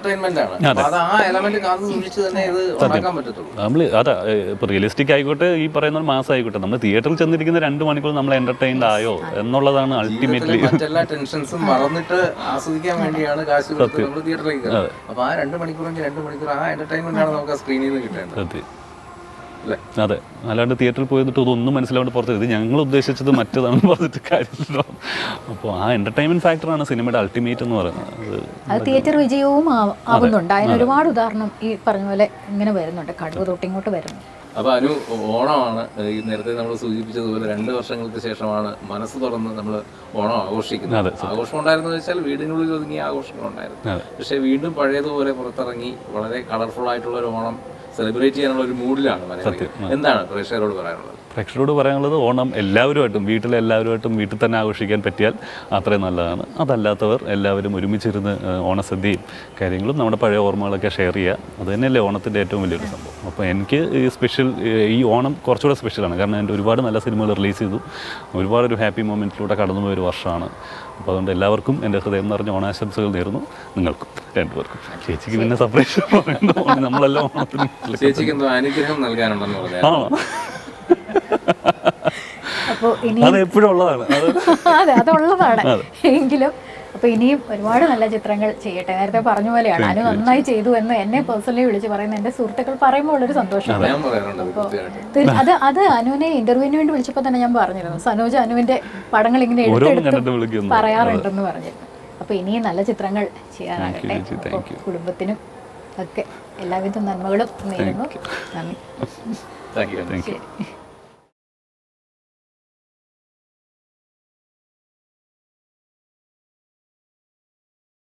നമ്മൾ അതാ ഇപ്പൊ റിയലിസ്റ്റിക് ആയിക്കോട്ടെ, ഈ പറയുന്ന മാസം ആയിക്കോട്ടെ, നമ്മൾ തിയേറ്ററിൽ ചെന്നിരിക്കുന്ന രണ്ട് മണിക്കൂർ നമ്മൾ എന്റർടൈൻഡ് ആയോ എന്നുള്ളതാണ് അൾട്ടിമേറ്റ്ലി. ടെൻഷൻസും മറന്നിട്ട് ആസ്വദിക്കാൻ വേണ്ടിയാണ് കാശ് കൊടുത്ത് നമ്മൾ തിയേറ്ററിലേക്ക്. അപ്പൊ ആ രണ്ട് മണിക്കൂറെങ്കിൽ രണ്ട് മണിക്കൂർ ആ എന്റർടൈൻമെന്റ് ആണ് നമുക്ക് ആ സ്ക്രീനിൽ നിന്ന് കിട്ടേണ്ടത്. അതെ, അല്ലാണ്ട് തിയേറ്ററിൽ പോയിട്ട് ഇതൊന്നും മനസ്സിലാവേണ്ട പുറത്ത് ഇത് ഞങ്ങൾ ഉദ്ദേശിച്ചത് മറ്റേതാണെന്ന് പറഞ്ഞിട്ട് കാര്യമില്ലല്ലോ. അപ്പോൾ ആ എന്റർടൈൻമെന്റ് ഫാക്ടറാണ് സിനിമയുടെ അൾട്ടിമേറ്റ് എന്ന് പറയുന്നത്. അത് തിയേറ്റർ വിജയവും ആവുന്നുണ്ട്. അതിന് ഒരുപാട് ഉദാഹരണം ഈ പറഞ്ഞ പോലെ ഇങ്ങനെ വരുന്നുണ്ട്, കടുവ തൊട്ടിങ്ങോട്ട് വരുന്നു. അപ്പോൾ അനു, ഓണമാണ് ഈ നേരത്തെ നമ്മൾ സൂചിപ്പിച്ചതുപോലെ രണ്ട് വർഷങ്ങൾക്ക് ശേഷമാണ് മനസ്സ് തുറന്ന് നമ്മൾ ഓണം ആഘോഷിക്കുന്നത്. ആഘോഷം ഉണ്ടായിരുന്നു വെച്ചാൽ വീടിനുള്ളിൽ ഒതുങ്ങിയ ആഘോഷങ്ങളുണ്ടായിരുന്നു. പക്ഷേ വീണ്ടും പഴയതുപോലെ പുറത്തിറങ്ങി വളരെ കളർഫുൾ ആയിട്ടുള്ള ഒരു ഓണം സെലിബ്രേറ്റ് ചെയ്യാനുള്ള ഒരു മൂഡിലാണ് മലയാളികൾ. എന്താണ് പ്രേക്ഷകരോട് പറയാനുള്ളത്? പ്രേക്ഷകരോട് പറയാനുള്ളത് ഓണം എല്ലാവരുമായിട്ടും വീട്ടിലെ എല്ലാവരുമായിട്ടും വീട്ടിൽ തന്നെ ആഘോഷിക്കാൻ പറ്റിയാൽ അത്രയും നല്ലതാണ്. അതല്ലാത്തവർ എല്ലാവരും ഒരുമിച്ചിരുന്ന് ഓണസദ്യയും കാര്യങ്ങളും നമ്മുടെ പഴയ ഓർമ്മകളൊക്കെ ഷെയർ ചെയ്യുക. അത് തന്നെയല്ലേ ഓണത്തിൻ്റെ ഏറ്റവും വലിയൊരു സംഭവം. അപ്പോൾ എനിക്ക് ഈ സ്പെഷ്യൽ ഈ ഓണം കുറച്ചുകൂടെ സ്പെഷ്യലാണ്. കാരണം എൻ്റെ ഒരുപാട് നല്ല സിനിമകൾ റിലീസ് ചെയ്തു, ഒരുപാട് ഒരു ഹാപ്പി മൊമെൻറ്റിലൂടെ കടന്നു പോയൊരു വർഷമാണ്. അപ്പോൾ അതുകൊണ്ട് എല്ലാവർക്കും എൻ്റെ ഹൃദയം നിറഞ്ഞ ഓണാശംസകൾ നേരുന്നു. നിങ്ങൾക്കും രണ്ടുപേർക്കും. ചേച്ചിക്ക് പിന്നെ സെപ്പറേഷൻ നമ്മളെല്ലാം ഓണത്തിന് ചേച്ചിക്ക് എന്തോ അനുഗ്രഹം നൽകാനുണ്ടെന്ന് പറഞ്ഞു. ആണോ? അപ്പോൾ ഇനി അത് എപ്പോഴും ഉള്ളതാണ്. അതെ, അതുള്ളതാണ്. എങ്കിലും അപ്പോൾ ഇനിയും ഒരുപാട് നല്ല ചിത്രങ്ങൾ ചെയ്യട്ടെ. നേരത്തെ പറഞ്ഞ പോലെയാണ് അനു നന്നായി ചെയ്തു എന്ന് എന്നെ പേഴ്സണലി വിളിച്ച് പറയുന്ന എൻ്റെ സുഹൃത്തുക്കൾ പറയുമ്പോൾ ഉള്ളൊരു സന്തോഷം. അപ്പോൾ അത് അത് അനുവിനെ ഇന്റർവ്യൂവിന് വേണ്ടി വിളിച്ചപ്പോൾ തന്നെ ഞാൻ പറഞ്ഞിരുന്നു, സനോജ് അനുവിൻ്റെ പടങ്ങൾ ഇങ്ങനെ എടുത്തെടുത്ത് പറയാറുണ്ടെന്ന് പറഞ്ഞിരുന്നു. അപ്പോൾ ഇനിയും നല്ല ചിത്രങ്ങൾ ചെയ്യാനാകട്ടെ. കുടുംബത്തിനും ഒക്കെ എല്ലാവിധ നന്മകളും നേരുന്നു. നന്ദി. Thank U.